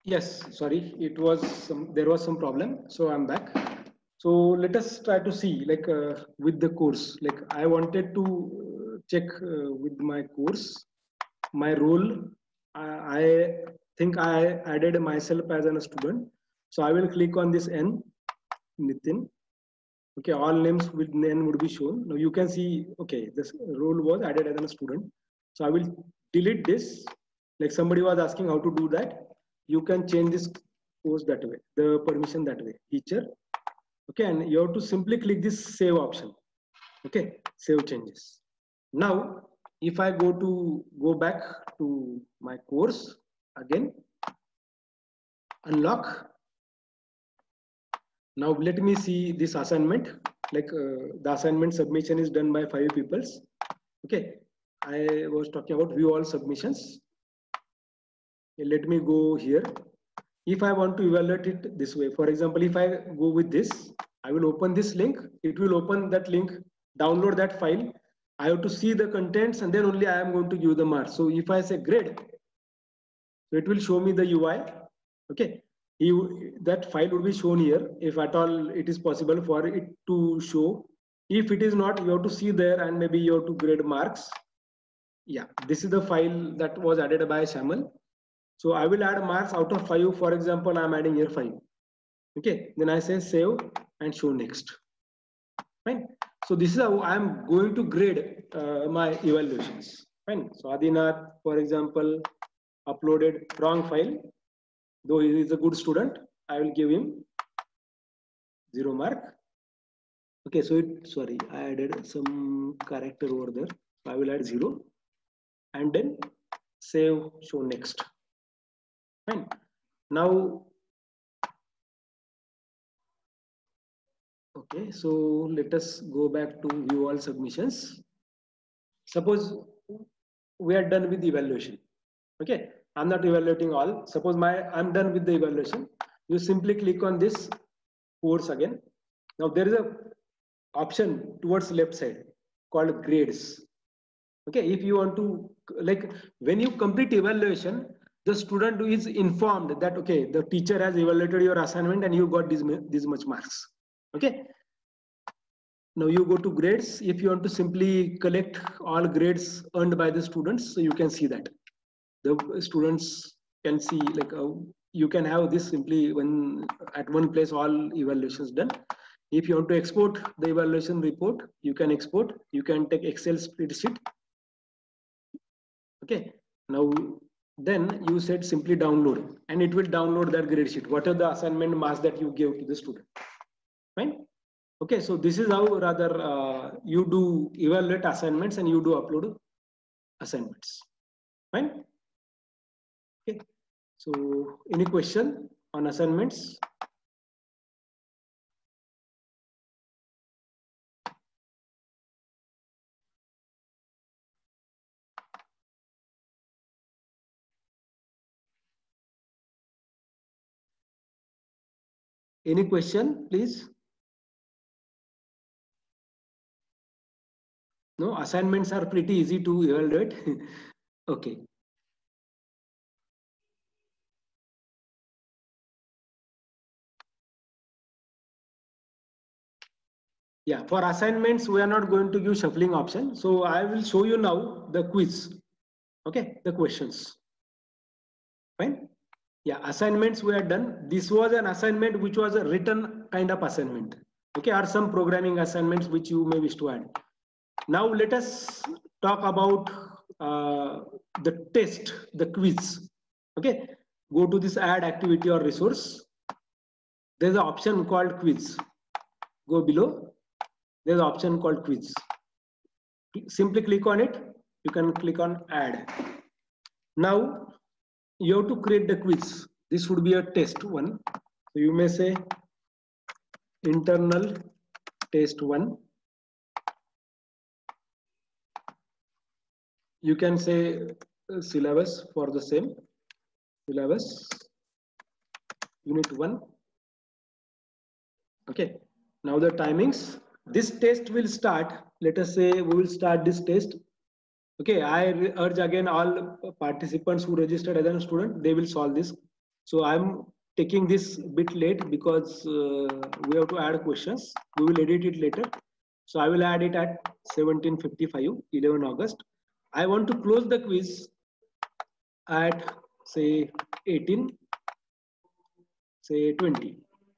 A: Yes, sorry, it was some, there was some problem. So I'm back. So let us try to see like uh, with the course, like I wanted to uh, check uh, with my course, my role. I, I think I added myself as a student. So I will click on this N, Nitin. Okay, all names with N would be shown. Now you can see, okay, this role was added as a student. So I will delete this. Like somebody was asking how to do that. You can change this course that way, the permission that way, teacher. Okay, and you have to simply click this save option. Okay, save changes. Now, if I go to go back to my course again, unlock. Now let me see this assignment. Like uh, the assignment submission is done by five peoples. Okay, I was talking about view all submissions. Okay, let me go here. If I want to evaluate it this way, for example, if I go with this, I will open this link. It will open that link, download that file. I have to see the contents and then only I am going to give the marks. So if I say grade, so it will show me the U I. Okay, you, that file would be shown here if at all it is possible for it to show. If it is not, you have to see there and maybe you have to grade marks. Yeah, this is the file that was added by Shamal. So I will add marks out of five. For example, I'm adding here five. Okay, then I say save and show next. Fine. So this is how I'm going to grade uh, my evaluations. Fine. So Adinath, for example, uploaded wrong file. Though he is a good student, I will give him zero mark. Okay, so it, sorry, I added some character over there. So I will add zero and then save, show next. Fine. Now, okay, so let us go back to view all submissions. Suppose we are done with evaluation. Okay, I'm not evaluating all. Suppose my I'm done with the evaluation. You simply click on this course again. Now there is a option towards left side called grades. Okay, if you want to, like when you complete evaluation, the student is informed that okay, the teacher has evaluated your assignment and you got this, this much marks. Okay, now you go to grades. If you want to simply collect all grades earned by the students, so you can see that the students can see like uh, you can have this simply when at one place all evaluations done. If you want to export the evaluation report, you can export. You can take Excel spreadsheet. Okay, now then you said simply download and it will download that grade sheet. What are the assignment marks that you give to the student? Fine. Okay, so this is how rather uh, you do evaluate assignments and you do upload assignments. Fine. Okay, so any question on assignments? Any question, please? No, assignments are pretty easy to evaluate. Okay. Yeah, for assignments, we are not going to use shuffling option. So I will show you now the quiz. Okay, the questions. Fine. Yeah, assignments we are done. This was an assignment which was a written kind of assignment. Okay, or some programming assignments which you may wish to add. Now let us talk about uh, the test, the quiz. Okay, go to this add activity or resource. There's an option called quiz. Go below. There's an option called quiz. Simply click on it. You can click on add. Now you have to create the quiz. This would be a test one. So you may say internal test one. You can say syllabus for the same. Syllabus unit one. Okay. Now the timings. This test will start. Let us say we will start this test. Okay. I urge again all participants who registered as a student, they will solve this. So I'm taking this bit late because uh, we have to add questions. We will edit it later. So I will add it at seventeen fifty-five, eleven August. I want to close the quiz at say eighteen, say twenty.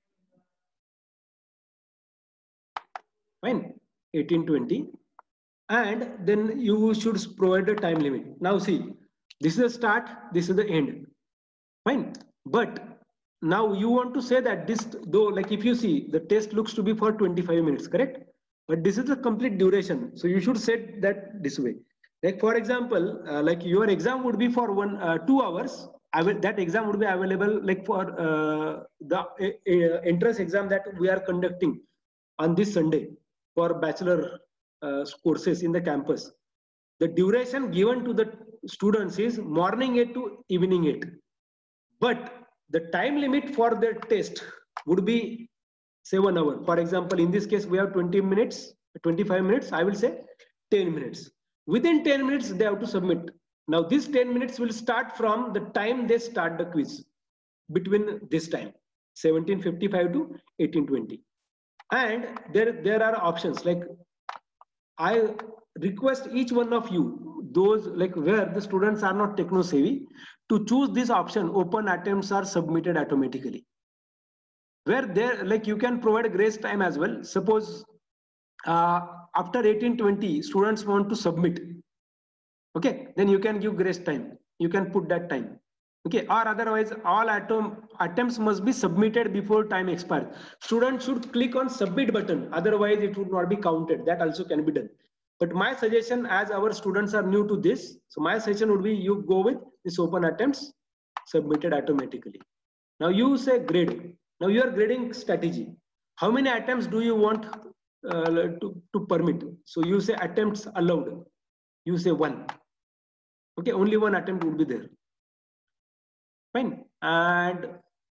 A: Fine, eighteen twenty. And then you should provide a time limit. Now see, this is the start, this is the end. Fine. But now you want to say that this, though, like if you see, the test looks to be for twenty-five minutes, correct? But this is the complete duration. So you should set that this way. Like for example, uh, like your exam would be for one, uh, two hours. I will, that exam would be available like for uh, the uh, uh, entrance exam that we are conducting on this Sunday for bachelor uh, courses in the campus. The duration given to the students is morning eight to evening eight. But the time limit for the test would be say one hour. For example, in this case, we have twenty minutes, twenty-five minutes, I will say ten minutes. Within ten minutes, they have to submit. Now, this ten minutes will start from the time they start the quiz, between this time, seventeen fifty-five to eighteen twenty. And there, there are options like I request each one of you, those like where the students are not techno savvy, to choose this option, open attempts are submitted automatically. Where there, like you can provide grace time as well. Suppose uh, after eighteen twenty, students want to submit. Okay, then you can give grace time. You can put that time. Okay, or otherwise all atom attempts must be submitted before time expires. Students should click on submit button, otherwise it would not be counted. That also can be done. But my suggestion, as our students are new to this, so my suggestion would be you go with this open attempts submitted automatically. Now you say grade. Now your grading strategy. How many attempts do you want uh, to, to permit? So you say attempts allowed. You say one. Okay, only one attempt would be there. Fine. And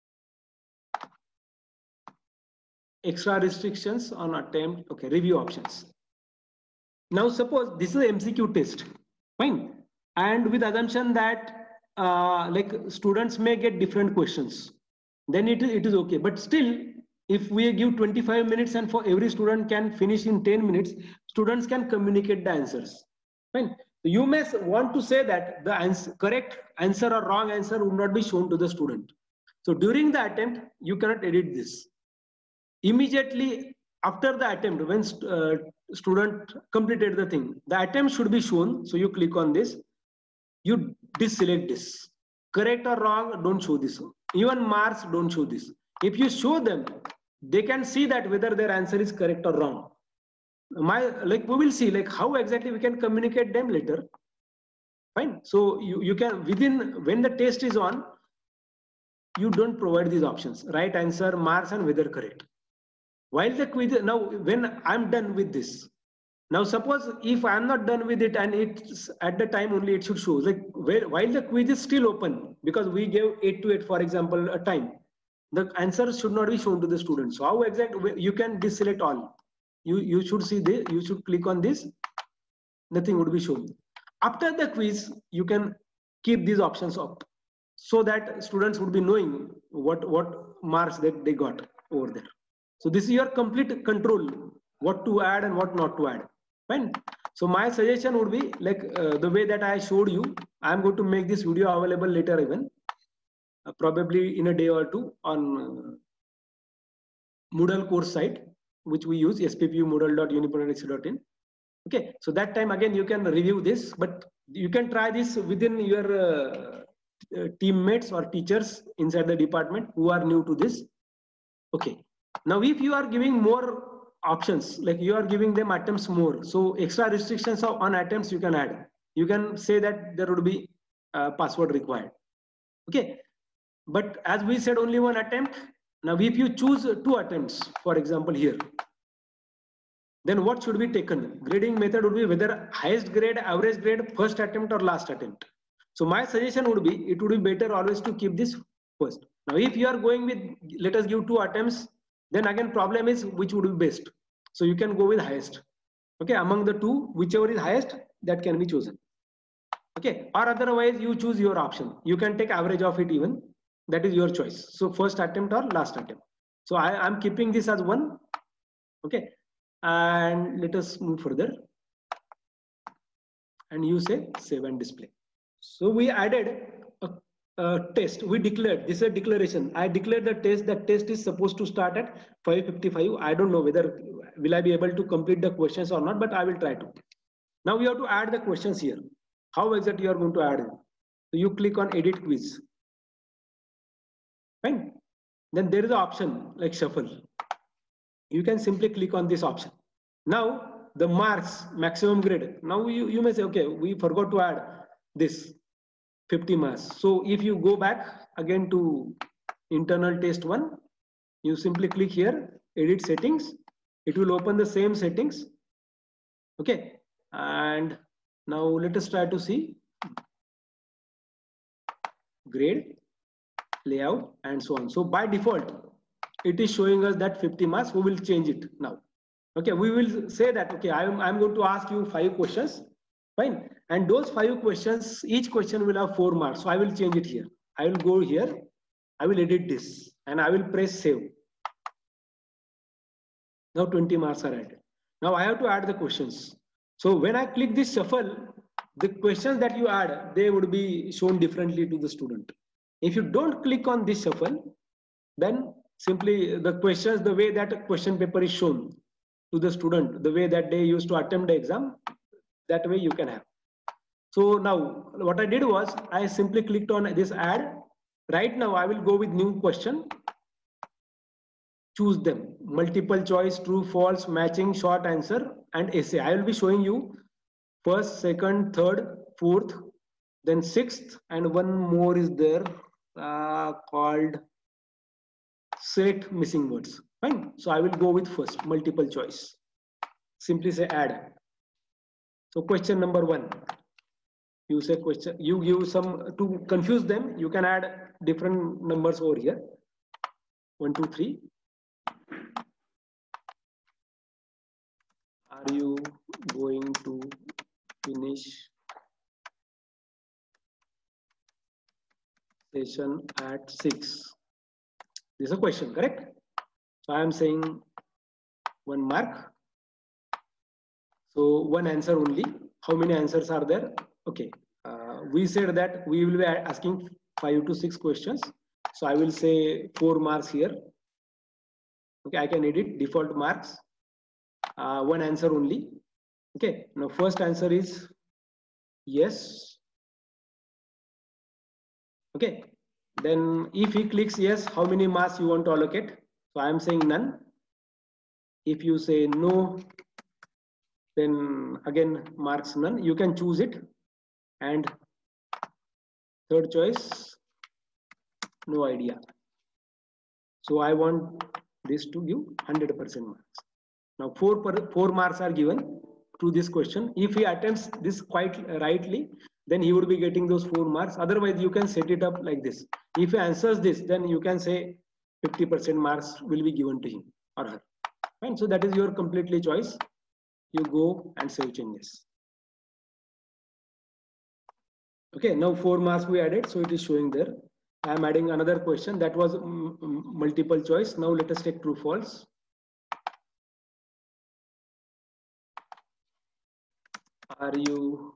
A: extra restrictions on attempt. Okay, review options. Now suppose this is an M C Q test. Fine. And with assumption that uh, like students may get different questions, then it, it is okay. But still, if we give twenty-five minutes and for every student can finish in ten minutes, students can communicate the answers. Fine. You may want to say that the answer, correct answer or wrong answer would not be shown to the student. So during the attempt, you cannot edit this. Immediately after the attempt, when uh, student completed the thing, the attempt should be shown. So you click on this, you deselect this. Correct or wrong, don't show this. Even marks, don't show this. If you show them, they can see that whether their answer is correct or wrong. My like we will see like how exactly we can communicate them later. Fine. So you, you can within when the test is on, you don't provide these options, right answer, marks, and whether correct. While the quiz now when I'm done with this, now suppose if I'm not done with it and it's at the time only it should show like where, while the quiz is still open because we gave eight to eight for example a time, the answers should not be shown to the students. So how exactly you can deselect all. You, you should see this, you should click on this, nothing would be shown. After the quiz, you can keep these options up so that students would be knowing what, what marks that they got over there. So this is your complete control, what to add and what not to add. Fine. So my suggestion would be like uh, the way that I showed you, I'm going to make this video available later even, uh, probably in a day or two on uh, Moodle course site, which we use S P P U moodle dot unipoint dot ac dot in. Okay, so that time again you can review this, but you can try this within your uh, uh, teammates or teachers inside the department who are new to this. Okay, now if you are giving more options, like you are giving them attempts more, so extra restrictions on attempts you can add. You can say that there would be a password required. Okay, but as we said, only one attempt. Now, if you choose two attempts, for example, here, then what should be taken? Grading method would be whether highest grade, average grade, first attempt or last attempt. So my suggestion would be, it would be better always to keep this first. Now, if you are going with, let us give two attempts, then again problem is which would be best. So you can go with highest. Okay, among the two, whichever is highest, that can be chosen. Okay, or otherwise you choose your option. You can take average of it even. That is your choice. So first attempt or last attempt. So I am keeping this as one. Okay. And let us move further. And you say save and display. So we added a, a test. We declared, this is a declaration. I declared the test. The test is supposed to start at five fifty-five. I don't know whether will I be able to complete the questions or not, but I will try to. Now we have to add the questions here. How exactly you are going to add it? So you click on edit quiz. Fine. Then there is an option like shuffle. You can simply click on this option. Now the marks, maximum grade. Now you, you may say, okay, we forgot to add this fifty marks. So if you go back again to internal test one, you simply click here, edit settings. It will open the same settings. Okay. And now let us try to see grade, layout, and so on. So by default, it is showing us that fifty marks. We will change it now. Okay, we will say that, okay, I'm, I'm going to ask you five questions. Fine. And those five questions, each question will have four marks. So I will change it here. I will go here. I will edit this and I will press save. Now twenty marks are added. Now I have to add the questions. So when I click this shuffle, the questions that you add, they would be shown differently to the student. If you don't click on this shuffle, then simply the questions, the way that a question paper is shown to the student, the way that they used to attempt the exam, that way you can have. So now what I did was I simply clicked on this add. Right now I will go with new question. Choose them. Multiple choice, true, false, matching, short answer, and essay. I will be showing you first, second, third, fourth, then sixth, and one more is there uh, called select missing words. Fine. So I will go with first, multiple choice. Simply say add. So question number one. You say question, you give some, to confuse them, you can add different numbers over here. One, two, three. Are you going to finish session at six? This is a question, correct? So I am saying one mark. So one answer only. How many answers are there? Okay. Uh, we said that we will be asking five to six questions. So I will say four marks here. Okay, I can edit default marks. Uh, one answer only. Okay. Now first answer is yes. Okay. Then if he clicks yes, how many marks you want to allocate? So I am saying none. If you say no, then again marks none. You can choose it. And third choice, no idea. So I want this to give one hundred percent marks. Now four, per, four marks are given to this question. If he attempts this quite rightly, then he would be getting those four marks. Otherwise, you can set it up like this. If he answers this, then you can say fifty percent marks will be given to him or her. Fine. So that is your completely choice. You go and save changes. Okay, now four marks we added, so it is showing there. I am adding another question that was multiple choice. Now let us take true false. Are you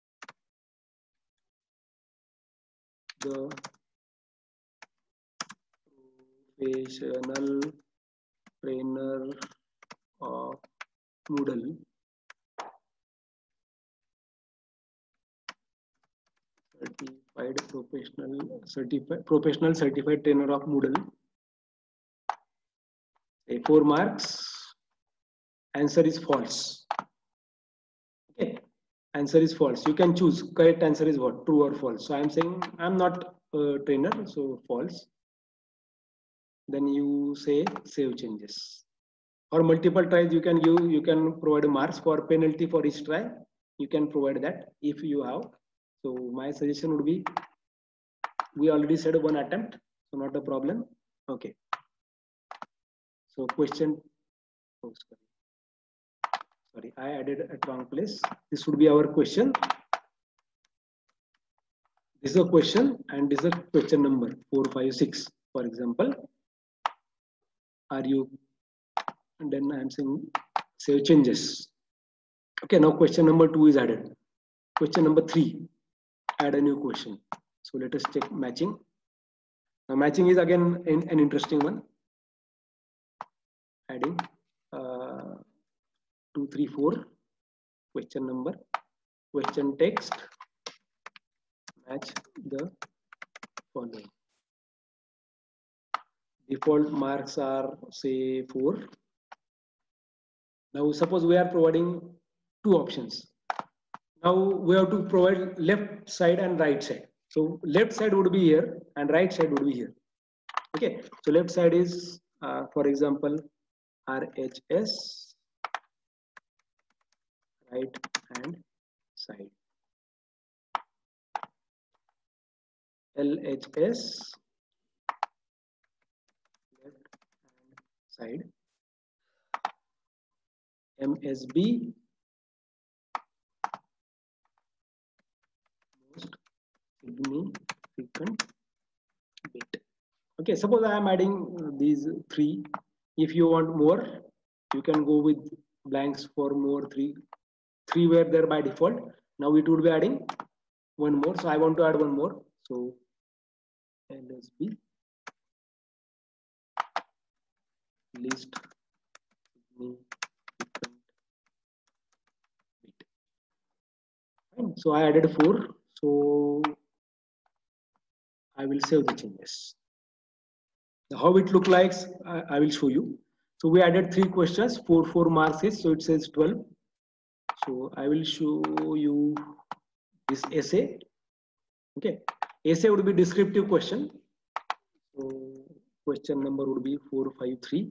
A: the professional trainer of Moodle? Certified professional certified professional certified trainer of Moodle. Say four marks. Answer is false. Okay. Answer is false. You can choose. Correct answer is what? True or false. So I am saying I'm not a trainer, so false. Then you say save changes. Or multiple tries you can give. You can provide marks for penalty for each try. You can provide that if you have. So my suggestion would be, we already said one attempt, so not a problem. Okay. So question, oh, sorry. sorry, I added a wrong place. This would be our question. This is a question and this is a question number four, five, six. For example, are you, and then I'm saying save changes. Okay, now question number two is added. Question number three, add a new question. So let us check matching. Now matching is again an, an interesting one. Adding uh, two, three, four, question number, question text, match the following. Default marks are say four. Now suppose we are providing two options. Now we have to provide left side and right side. So left side would be here and right side would be here. Okay, so left side is uh, for example R H S, right hand side, L H S, left hand side, M S B, most significant bit. Okay, suppose I am adding these three. If you want more, you can go with blanks for more. Three, three were there by default. Now it would be adding one more. So I want to add one more. So L S B, least significant bit. Fine. So I added four. So I will save the changes. How it look like, I, I will show you. So we added three questions, four, four marks is, so it says twelve. So I will show you this essay. Okay, essay would be descriptive question. So question number would be four, five, three.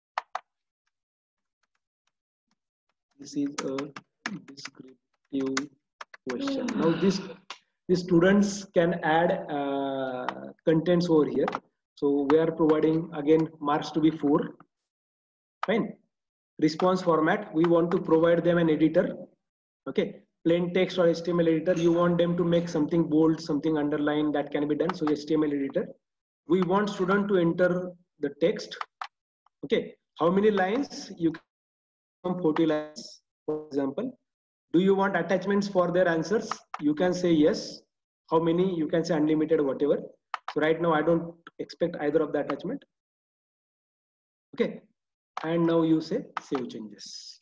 A: This is a descriptive question. Now this, the students can add uh, contents over here. So we are providing again marks to be four. Fine. Response format, we want to provide them an editor. Okay. Plain text or H T M L editor, you want them to make something bold, something underlined, that can be done. So H T M L editor. We want student to enter the text. Okay. How many lines? You can forty lines, for example. Do you want attachments for their answers? You can say yes. How many? You can say unlimited, whatever. So right now I don't expect either of the attachment. Okay. And now you say save changes.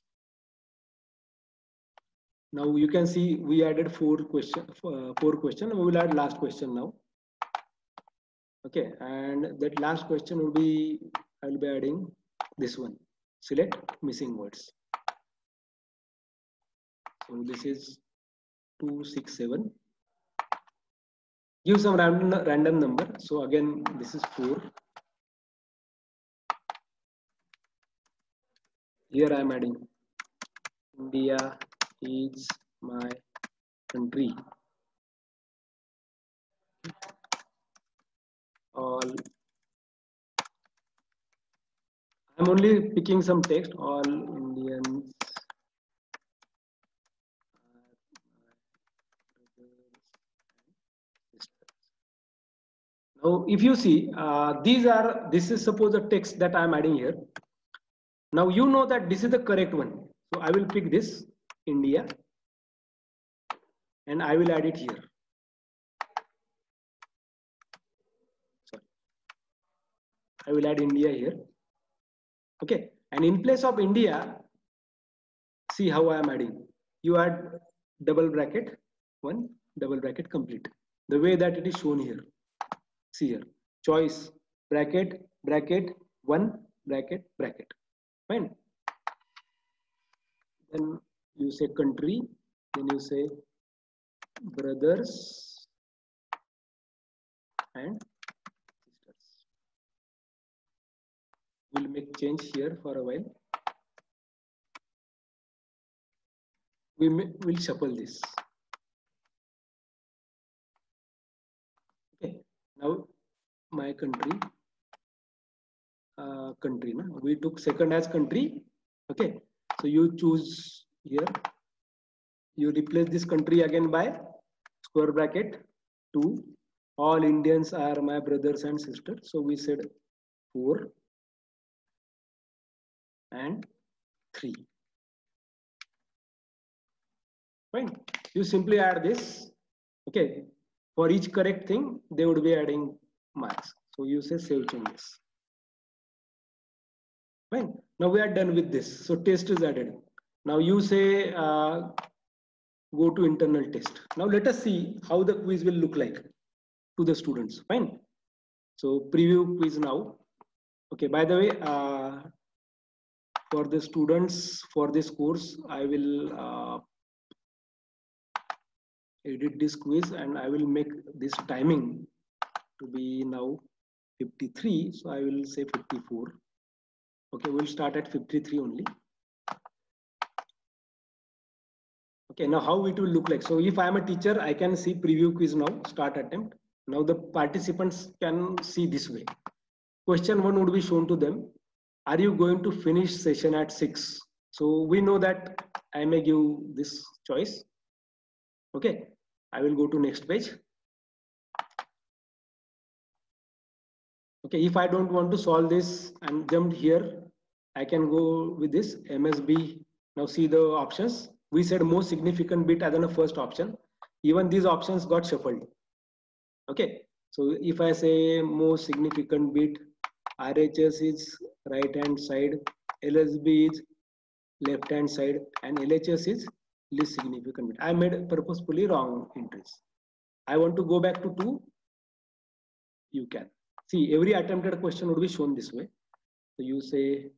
A: Now you can see we added four question, uh, four question. We will add last question now. Okay. And that last question will be, I will be adding this one. Select missing words. So this is two six seven. Give some random random number. So again, this is four. Here I am adding India is my country. All I'm only picking some text. All Indians Now, if you see, uh, these are, this is suppose a text that I am adding here. Now, you know that this is the correct one. So I will pick this, India, and I will add it here. Sorry. I will add India here. Okay. And in place of India, see how I am adding. You add double bracket, one, double bracket, complete. The way that it is shown here. See here, choice, bracket, bracket, one, bracket, bracket. Fine. Then you say country, then you say brothers and sisters. We'll make change here for a while. We will shuffle this. Okay. Now my country, uh, country. Na? We took second as country. Okay. So you choose here. You replace this country again by square bracket. two. All Indians are my brothers and sisters. So we said four and three. Fine. You simply add this. Okay. For each correct thing, they would be adding marks. So you say save changes. Fine. Now we are done with this. So test is added. Now you say uh, go to internal test. Now let us see how the quiz will look like to the students. Fine. So preview quiz now. Okay. By the way, uh, for the students for this course, I will uh, edit this quiz and I will make this timing to be now fifty-three. So I will say fifty-four. Okay, we'll start at fifty-three only. Okay, now how it will look like. So if I am a teacher, I can see preview quiz now, start attempt. Now the participants can see this way. Question one would be shown to them. Are you going to finish session at six? So we know that I may give this choice. Okay, I will go to next page. Okay, if I don't want to solve this and jump here, I can go with this M S B. Now see the options. We said most significant bit as the first option. Even these options got shuffled. Okay, so if I say most significant bit, R H S is right hand side, L S B is left hand side, and L H S is least significant bit. I made purposefully wrong entries. I want to go back to two. You can see every attempted question would be shown this way. So you say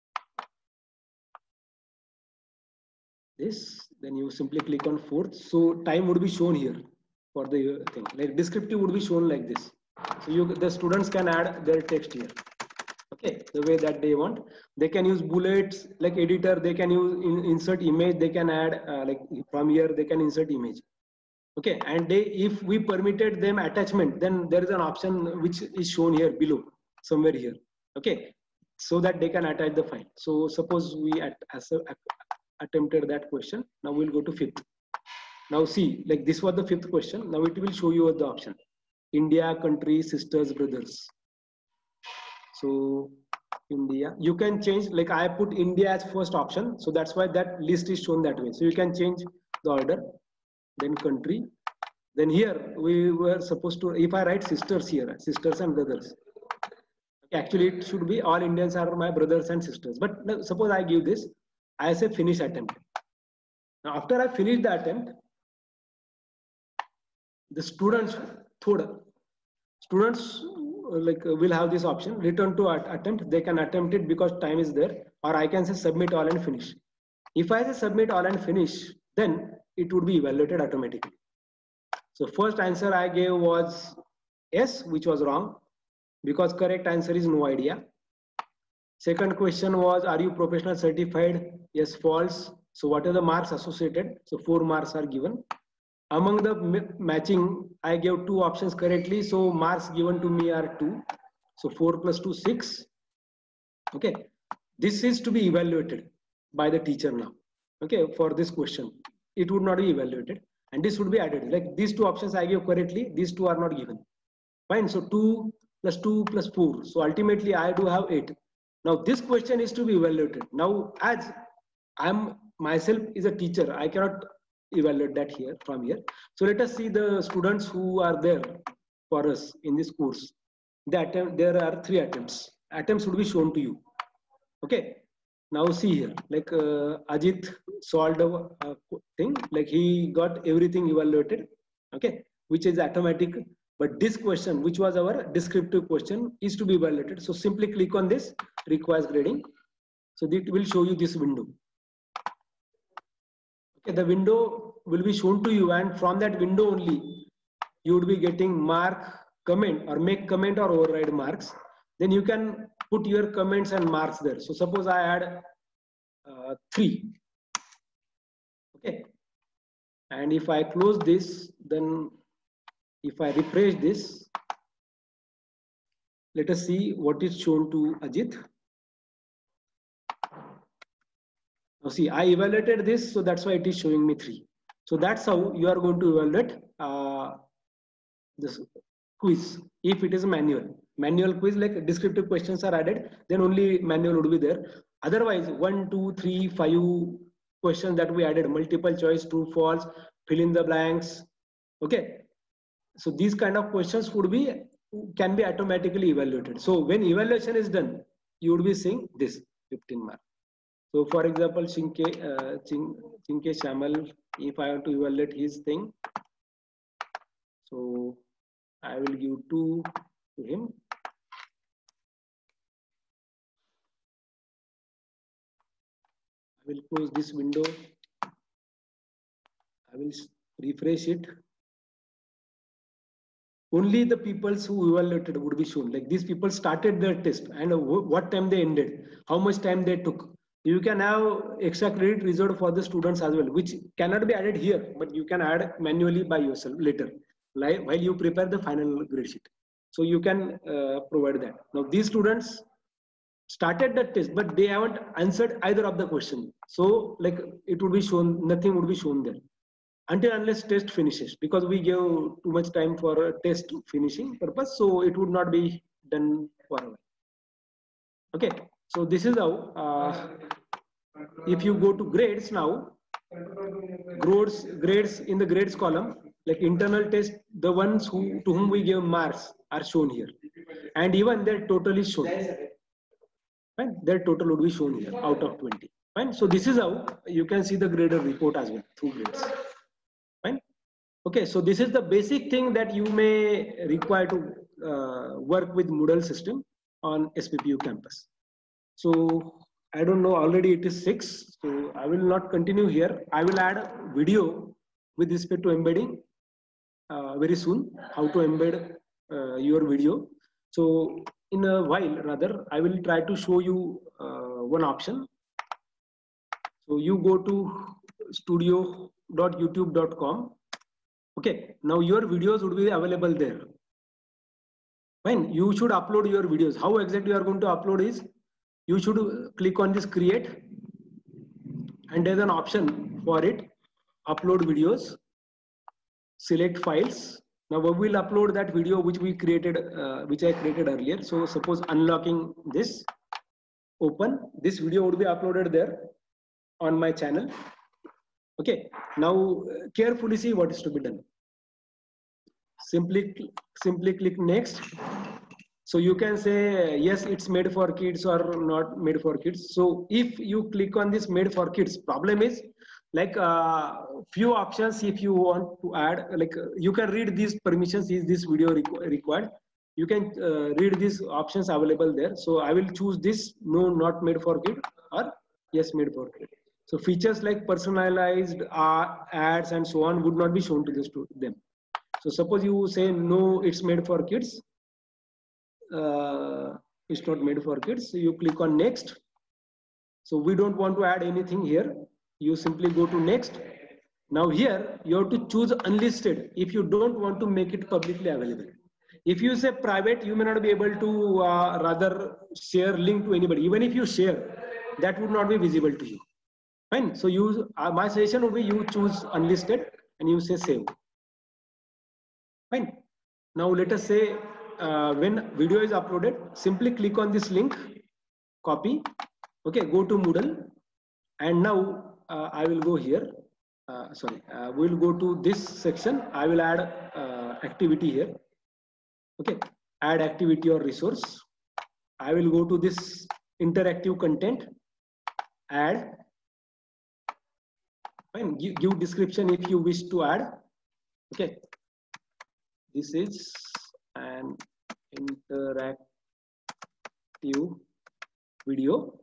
A: this, then you simply click on fourth. So time would be shown here for the thing. Like descriptive would be shown like this. So you the students can add their text here. Okay, the way that they want. They can use bullets like editor. They can use in, insert image. They can add uh, like from here they can insert image. Okay, and they if we permitted them attachment, then there is an option which is shown here below somewhere here. Okay, so that they can attach the file. So suppose we at, as a, attempted that question. Now we'll go to fifth. Now see, like this was the fifth question. Now it will show you the option: India, country, sisters, brothers. So India, you can change, like I put India as first option. So that's why that list is shown that way. So you can change the order, then country. Then here we were supposed to, if I write sisters here, sisters and brothers. Actually it should be all Indians are my brothers and sisters. But suppose I give this, I say finish attempt. Now after I finish the attempt, the students, thoda, students like uh, will have this option return to attempt. They can attempt it because time is there, or I can say submit all and finish. If I say submit all and finish, then it would be evaluated automatically. So first answer I gave was yes, which was wrong because correct answer is no idea. Second question was, are you professional certified? Yes, false. So what are the marks associated? So four marks are given. Among the matching, I gave two options correctly. So marks given to me are two. So four plus two, six. Okay. This is to be evaluated by the teacher now. Okay. For this question, it would not be evaluated. And this would be added. Like these two options I gave correctly. These two are not given. Fine. So two plus two plus four. So ultimately I do have eight. Now this question is to be evaluated. Now as I'm myself is a teacher, I cannot evaluate that here from here. So let us see the students who are there for us in this course. The attempt, there are three attempts. Attempts would be shown to you. Okay. Now see here, like uh, Ajit solved a uh, thing, like he got everything evaluated. Okay, which is automatic. But this question, which was our descriptive question, is to be evaluated. So simply click on this, requires grading. So it will show you this window. Okay, the window will be shown to you, and from that window only, you would be getting mark, comment, or make comment or override marks. Then you can put your comments and marks there. So suppose I add uh, three. Okay, and if I close this, then if I refresh this, let us see what is shown to Ajit. Now see, I evaluated this, so that's why it is showing me three. So that's how you are going to evaluate uh, this quiz. If it is manual, manual quiz like descriptive questions are added, then only manual would be there. Otherwise, one, two, three, five questions that we added, multiple choice, true, false, fill in the blanks. Okay. So these kind of questions would be can be automatically evaluated. So when evaluation is done, you would be seeing this fifteen mark. So for example, Chinke, uh, Chink, Chinke Shamal, if I want to evaluate his thing, so I will give two to him. I will close this window. I will refresh it. Only the people who evaluated would be shown. Like these people started their test and what time they ended, how much time they took. You can have extra credit reserved for the students as well, which cannot be added here, but you can add manually by yourself later, like while you prepare the final grade sheet. So you can uh, provide that. Now these students started the test, but they haven't answered either of the question. So like it would be shown, nothing would be shown there until unless test finishes, because we give too much time for a test finishing purpose. So it would not be done forever. Okay. So this is how, uh, if you go to grades now, grades, grades in the grades column, like internal test, the ones who to whom we give marks are shown here. And even their total is shown. Right? Their total would be shown here out of twenty. Right? So this is how you can see the grader report as well through grades. Right? Okay, so this is the basic thing that you may require to uh, work with Moodle system on S P P U campus. So I don't know, already it is six, so I will not continue here. I will add a video with respect to embedding uh, very soon, how to embed uh, your video. So in a while, rather, I will try to show you uh, one option. So you go to studio dot youtube dot com. Okay, now your videos would be available there. Fine, you should upload your videos. How exactly you are going to upload is, you should click on this create, and there's an option for it, upload videos, select files. Now we will upload that video which we created, uh, which I created earlier. So suppose unlocking this, open, this video would be uploaded there on my channel. Okay, now carefully see what is to be done. Simply, simply click next. So you can say, yes, it's made for kids or not made for kids. So if you click on this made for kids, problem is like uh, few options. If you want to add, like uh, you can read these permissions, is this video requ required? You can uh, read these options available there. So I will choose this, no, not made for kid, or yes, made for kid. So features like personalized uh, ads and so on would not be shown to this to them. So suppose you say, no, it's made for kids. Uh, it's not made for kids. So you click on next. So we don't want to add anything here. You simply go to next. Now here you have to choose unlisted if you don't want to make it publicly available. If you say private, you may not be able to uh, rather share link to anybody. Even if you share, that would not be visible to you. Fine. So you, uh, my suggestion would be you choose unlisted and you say save. Fine. Now let us say uh, when video is uploaded, simply click on this link, copy. Okay, go to Moodle, and now uh, I will go here. Uh, sorry, uh, we'll go to this section. I will add uh, activity here. Okay, add activity or resource. I will go to this interactive content, add. Fine, give, give description if you wish to add. Okay, this is an interactive video.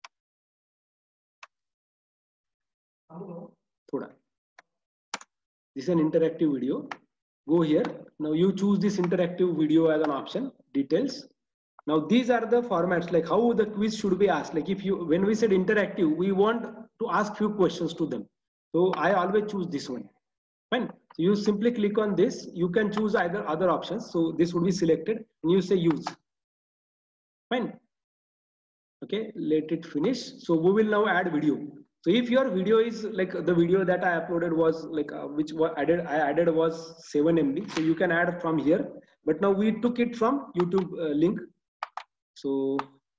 A: Thoda. This is an interactive video. Go here. Now you choose this interactive video as an option, details. Now these are the formats, like how the quiz should be asked. Like if you, when we said interactive, we want to ask few questions to them. So I always choose this one. Fine. So you simply click on this. You can choose either other options. So this would be selected and you say use. Fine. Okay, let it finish. So we will now add video. So if your video is like the video that I uploaded was like uh, which was added I added was seven M B, so you can add from here. But now we took it from YouTube uh, link. So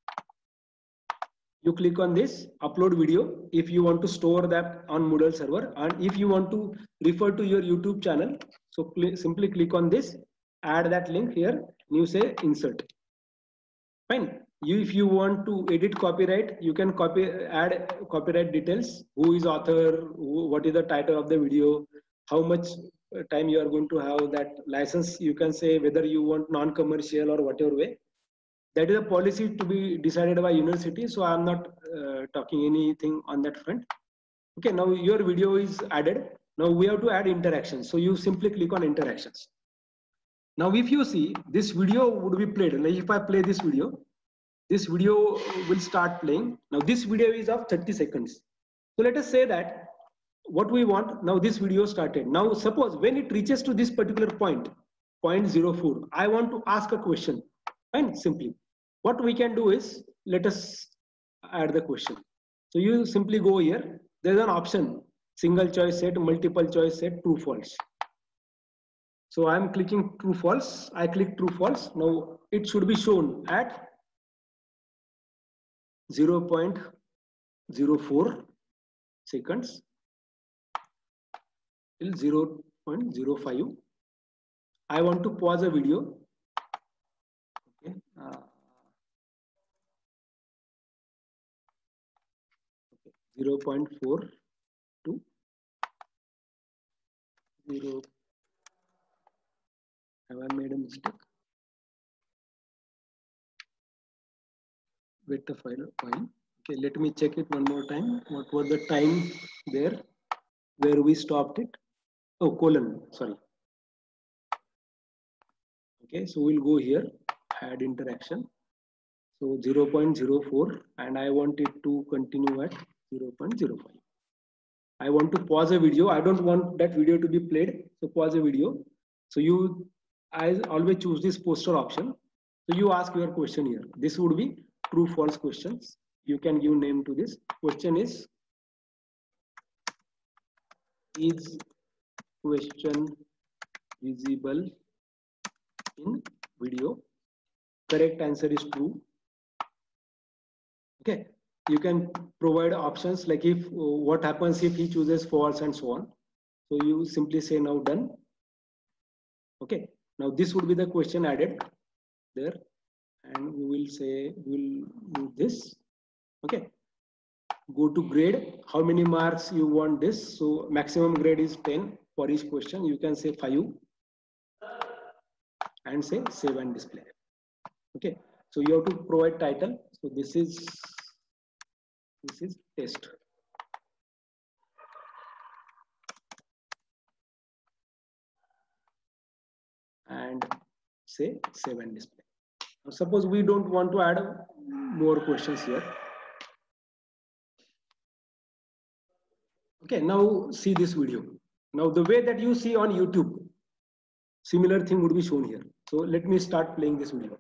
A: you click on this upload video if you want to store that on Moodle server, and if you want to refer to your YouTube channel, so cl simply click on this, add that link here, and you say insert. Fine. You, if you want to edit copyright, you can copy add copyright details. Who is author? Who, what is the title of the video? How much time you are going to have that license? You can say whether you want non-commercial or whatever way. That is a policy to be decided by university. So I am not uh, talking anything on that front. Okay. Now your video is added. Now we have to add interactions. So you simply click on interactions. Now, if you see this video would be played, like if I play this video, this video will start playing. Now, this video is of thirty seconds. So let us say that what we want, now this video started. Now, suppose when it reaches to this particular point, zero point zero four, I want to ask a question. Fine, simply. What we can do is, let us add the question. So you simply go here. There's an option, single choice set, multiple choice set, true, false. So I'm clicking true, false. I click true, false. Now it should be shown at zero point zero four seconds till zero point zero five. I want to pause a video. Okay. Uh, okay. zero point four to zero. Have I made a mistake? Wait the file, file. Okay, let me check it one more time. What was the time there where we stopped it? Oh, colon, sorry. Okay, so we'll go here, add interaction. So zero point zero four, and I want it to continue at zero point zero five. I want to pause a video. I don't want that video to be played. So pause a video. So you, I always choose this poster option. So you ask your question here. This would be true, false questions. You can give name to this. Question is, is question visible in video? Correct answer is true. Okay. You can provide options like if, what happens if he chooses false and so on. So you simply say now done. Okay. Now this would be the question added there, and we will say we'll do this. Okay. Go to grade. How many marks you want this? So maximum grade is ten for each question. You can say five and say save and display. Okay. So you have to provide title. So this is this is test. And say save and display. Now, suppose we don't want to add more questions here. Okay, now see this video. Now the way that you see on YouTube, similar thing would be shown here. So let me start playing this video.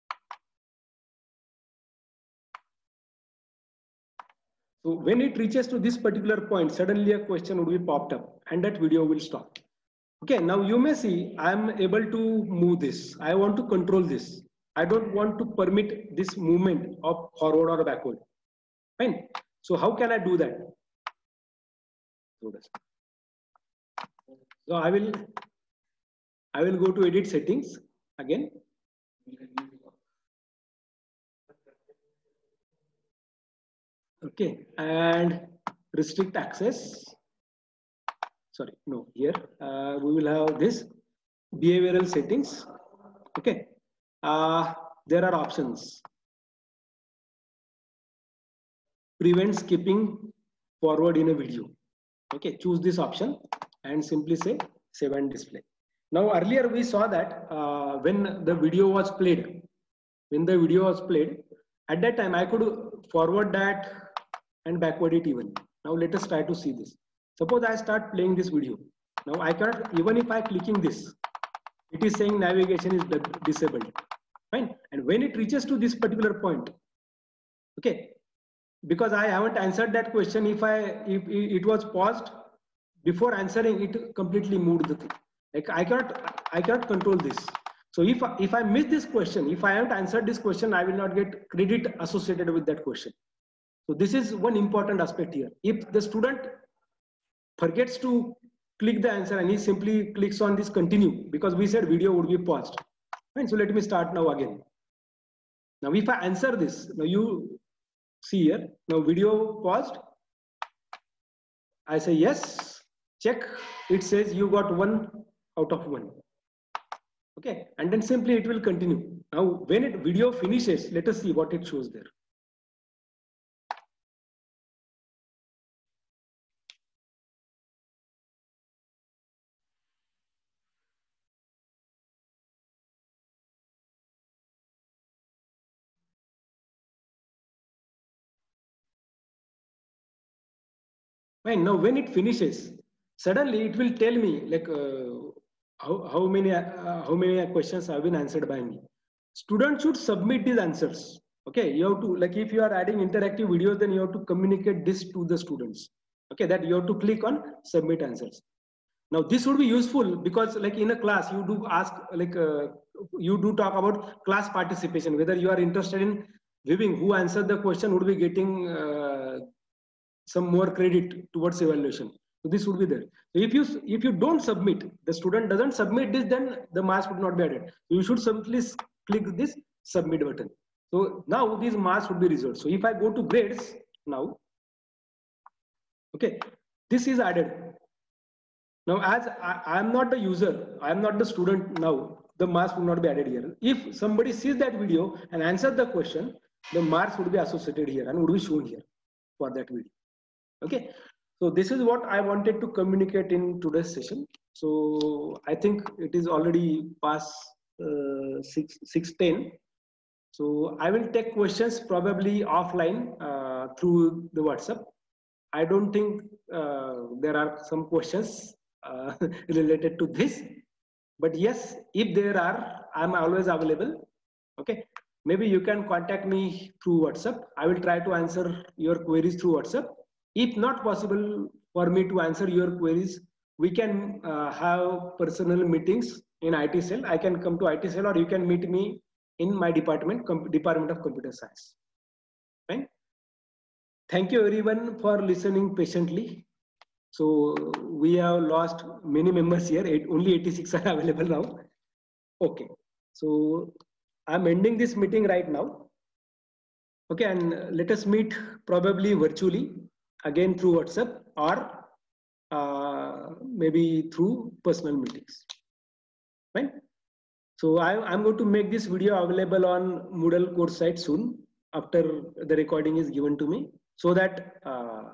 A: So when it reaches to this particular point, suddenly a question would be popped up and that video will stop. Okay, now you may see I am able to move this. I want to control this. I don't want to permit this movement of forward or backward. Fine. So how can I do that? So I will I will go to edit settings again. Okay, and restrict access. Sorry, no, here uh, we will have this behavioral settings. Okay, uh, there are options. Prevent skipping forward in a video. Okay, choose this option and simply say save and display. Now earlier we saw that uh, when the video was played, when the video was played, at that time I could forward that and backward it even. Now let us try to see this. Suppose I start playing this video. Now I cannot, even if I clicking this, it is saying navigation is disabled. Fine. And when it reaches to this particular point, okay, because I haven't answered that question, if I if it was paused before answering, it completely moved the thing. Like I cannot I cannot control this. So if if I miss this question, if I haven't answered this question, I will not get credit associated with that question. So this is one important aspect here. If the student forgets to click the answer and he simply clicks on this continue, because we said video would be paused. Right? So let me start now again. Now if I answer this, now you see here, now video paused. I say yes, check. It says you got one out of one. Okay, and then simply it will continue. Now when it video finishes, let us see what it shows there. Fine. Now when it finishes, suddenly it will tell me like uh, how, how many uh, how many questions have been answered by me. Students should submit these answers. Okay, you have to, like if you are adding interactive videos, then you have to communicate this to the students. Okay, that you have to click on submit answers. Now this would be useful because like in a class you do ask, like uh, you do talk about class participation, whether you are interested in viewing who answered the question would be getting uh, some more credit towards evaluation. So this would be there. So if you if you don't submit, the student doesn't submit this, then the marks would not be added. So you should simply click this submit button. So now these marks would be reserved. So if I go to grades now, okay, this is added. Now as I am not the user, I am not the student now, the marks would not be added here. If somebody sees that video and answers the question, the marks would be associated here and would be shown here for that video. Okay, so this is what I wanted to communicate in today's session. So I think it is already past uh, six six ten. So I will take questions probably offline uh, through the WhatsApp. I don't think uh, there are some questions uh, related to this, but yes, if there are, I'm always available. Okay, maybe you can contact me through WhatsApp. I will try to answer your queries through WhatsApp. If not possible for me to answer your queries, we can uh, have personal meetings in I T cell. I can come to I T cell, or you can meet me in my department, Department of Computer Science. Fine. Thank you everyone for listening patiently. So we have lost many members here. Eight, only eighty-six are available now. Okay. So I'm ending this meeting right now. Okay, and let us meet probably virtually again through WhatsApp or uh, maybe through personal meetings. Fine. So I, I'm going to make this video available on Moodle course site soon after the recording is given to me, so that uh,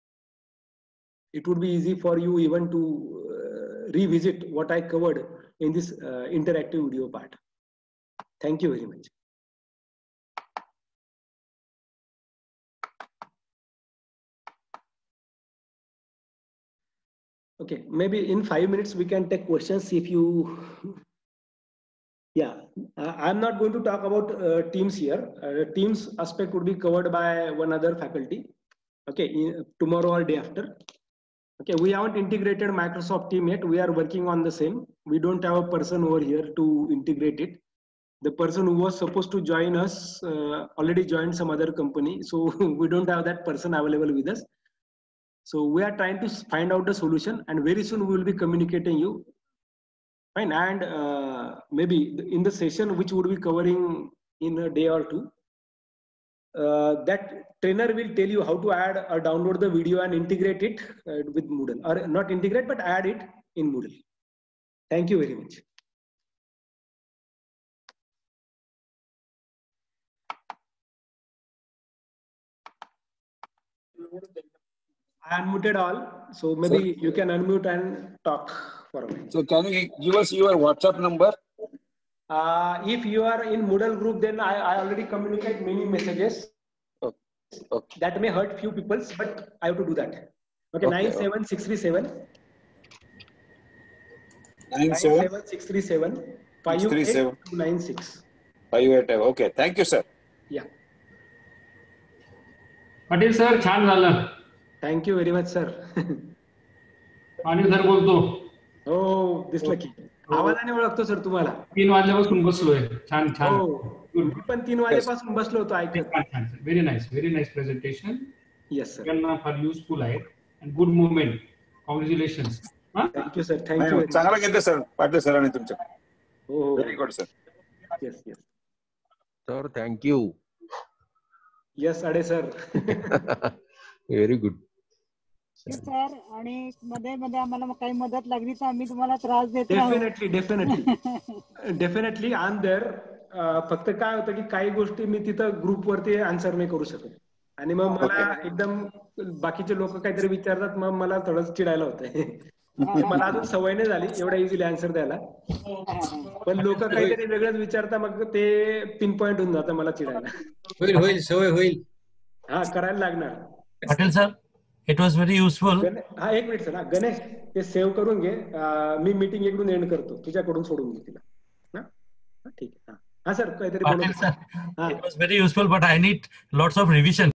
A: it would be easy for you even to uh, revisit what I covered in this uh, interactive video part. Thank you very much. Okay, maybe in five minutes we can take questions if you. Yeah, uh, I'm not going to talk about uh, Teams here. Uh, Teams aspect would be covered by one other faculty. Okay, in, tomorrow or day after. Okay, we haven't integrated Microsoft Teams yet. We are working on the same. We don't have a person over here to integrate it. The person who was supposed to join us uh, already joined some other company. So we don't have that person available with us. So we are trying to find out the solution, and very soon we will be communicating you. Fine, and uh, maybe in the session which would be covering in a day or two, uh, that trainer will tell you how to add or download the video and integrate it uh, with Moodle, or not integrate, but add it in Moodle. Thank you very much. I unmuted all, so maybe Sir? You can unmute and talk for a minute.
B: So can you give us your WhatsApp number?
A: Uh, if you are in Moodle group, then I, I already communicate many messages.
B: Okay. Okay.
A: That may hurt few people, but I have to do that. Okay, okay. nine seven six three seven.
B: nine seven
A: six three seven five eight two nine six.
B: five eight. Okay, thank you, sir.
A: Yeah.
D: Patil sir छान झालं.
A: Thank you very much sir.
D: Patil sir बोलतो.
A: हो दिसलं की आवाजाने ओळखतो sir तुम्हाला.
D: तीन वाजल्यापासून बसलोय. छान छान.
A: हो मी पण तीन वाजेपासून बसलो होतो ऐकत.
D: Very nice very nice presentation.
A: Yes sir.
D: त्यांना फार युजफुल आहे and good movement. Congratulations.
A: Thank you sir. Thank you.
B: चांगलं घेतलं सर पाटील सरांनी तुमच्या.
A: हो हो
B: very good sir.
A: Yes yes
E: sir thank you.
A: Yes अडे सर.
E: Very good
F: sir. आणि मध्ये मध्ये आम्हाला काही मदत लागली तर आम्ही तुम्हाला त्रास देतो.
A: Definitely definitely definitely I am there. फक्त काय होतं की काही गोष्टी मी तिथं ग्रुप वरती आन्सर नाही करू शकत आणि मग मला एकदम बाकीचे लोक काहीतरी विचारतात मग मला थोडं चिडायला होतंय. मला अजून सवय नाही झाली एवढा इझिली आन्सर द्यायला. पण लोक काहीतरी वेगळंच विचारता मग ते पिन पॉइंट होऊन जातं मला चिडायला.
G: होईल होईल सवय होईल.
A: हा करायला लागणार.
H: Patil sir it was very useful.
A: हा एक मिनिट सर. हा गणेश ते सेव्ह करून घे. मी मीटिंग इकडून एंड करतो तुझ्याकडून सोडून घे तिला. हा ठीक आहे. हा सर काहीतरी
H: Patil sir it was very useful but I need lots of revision.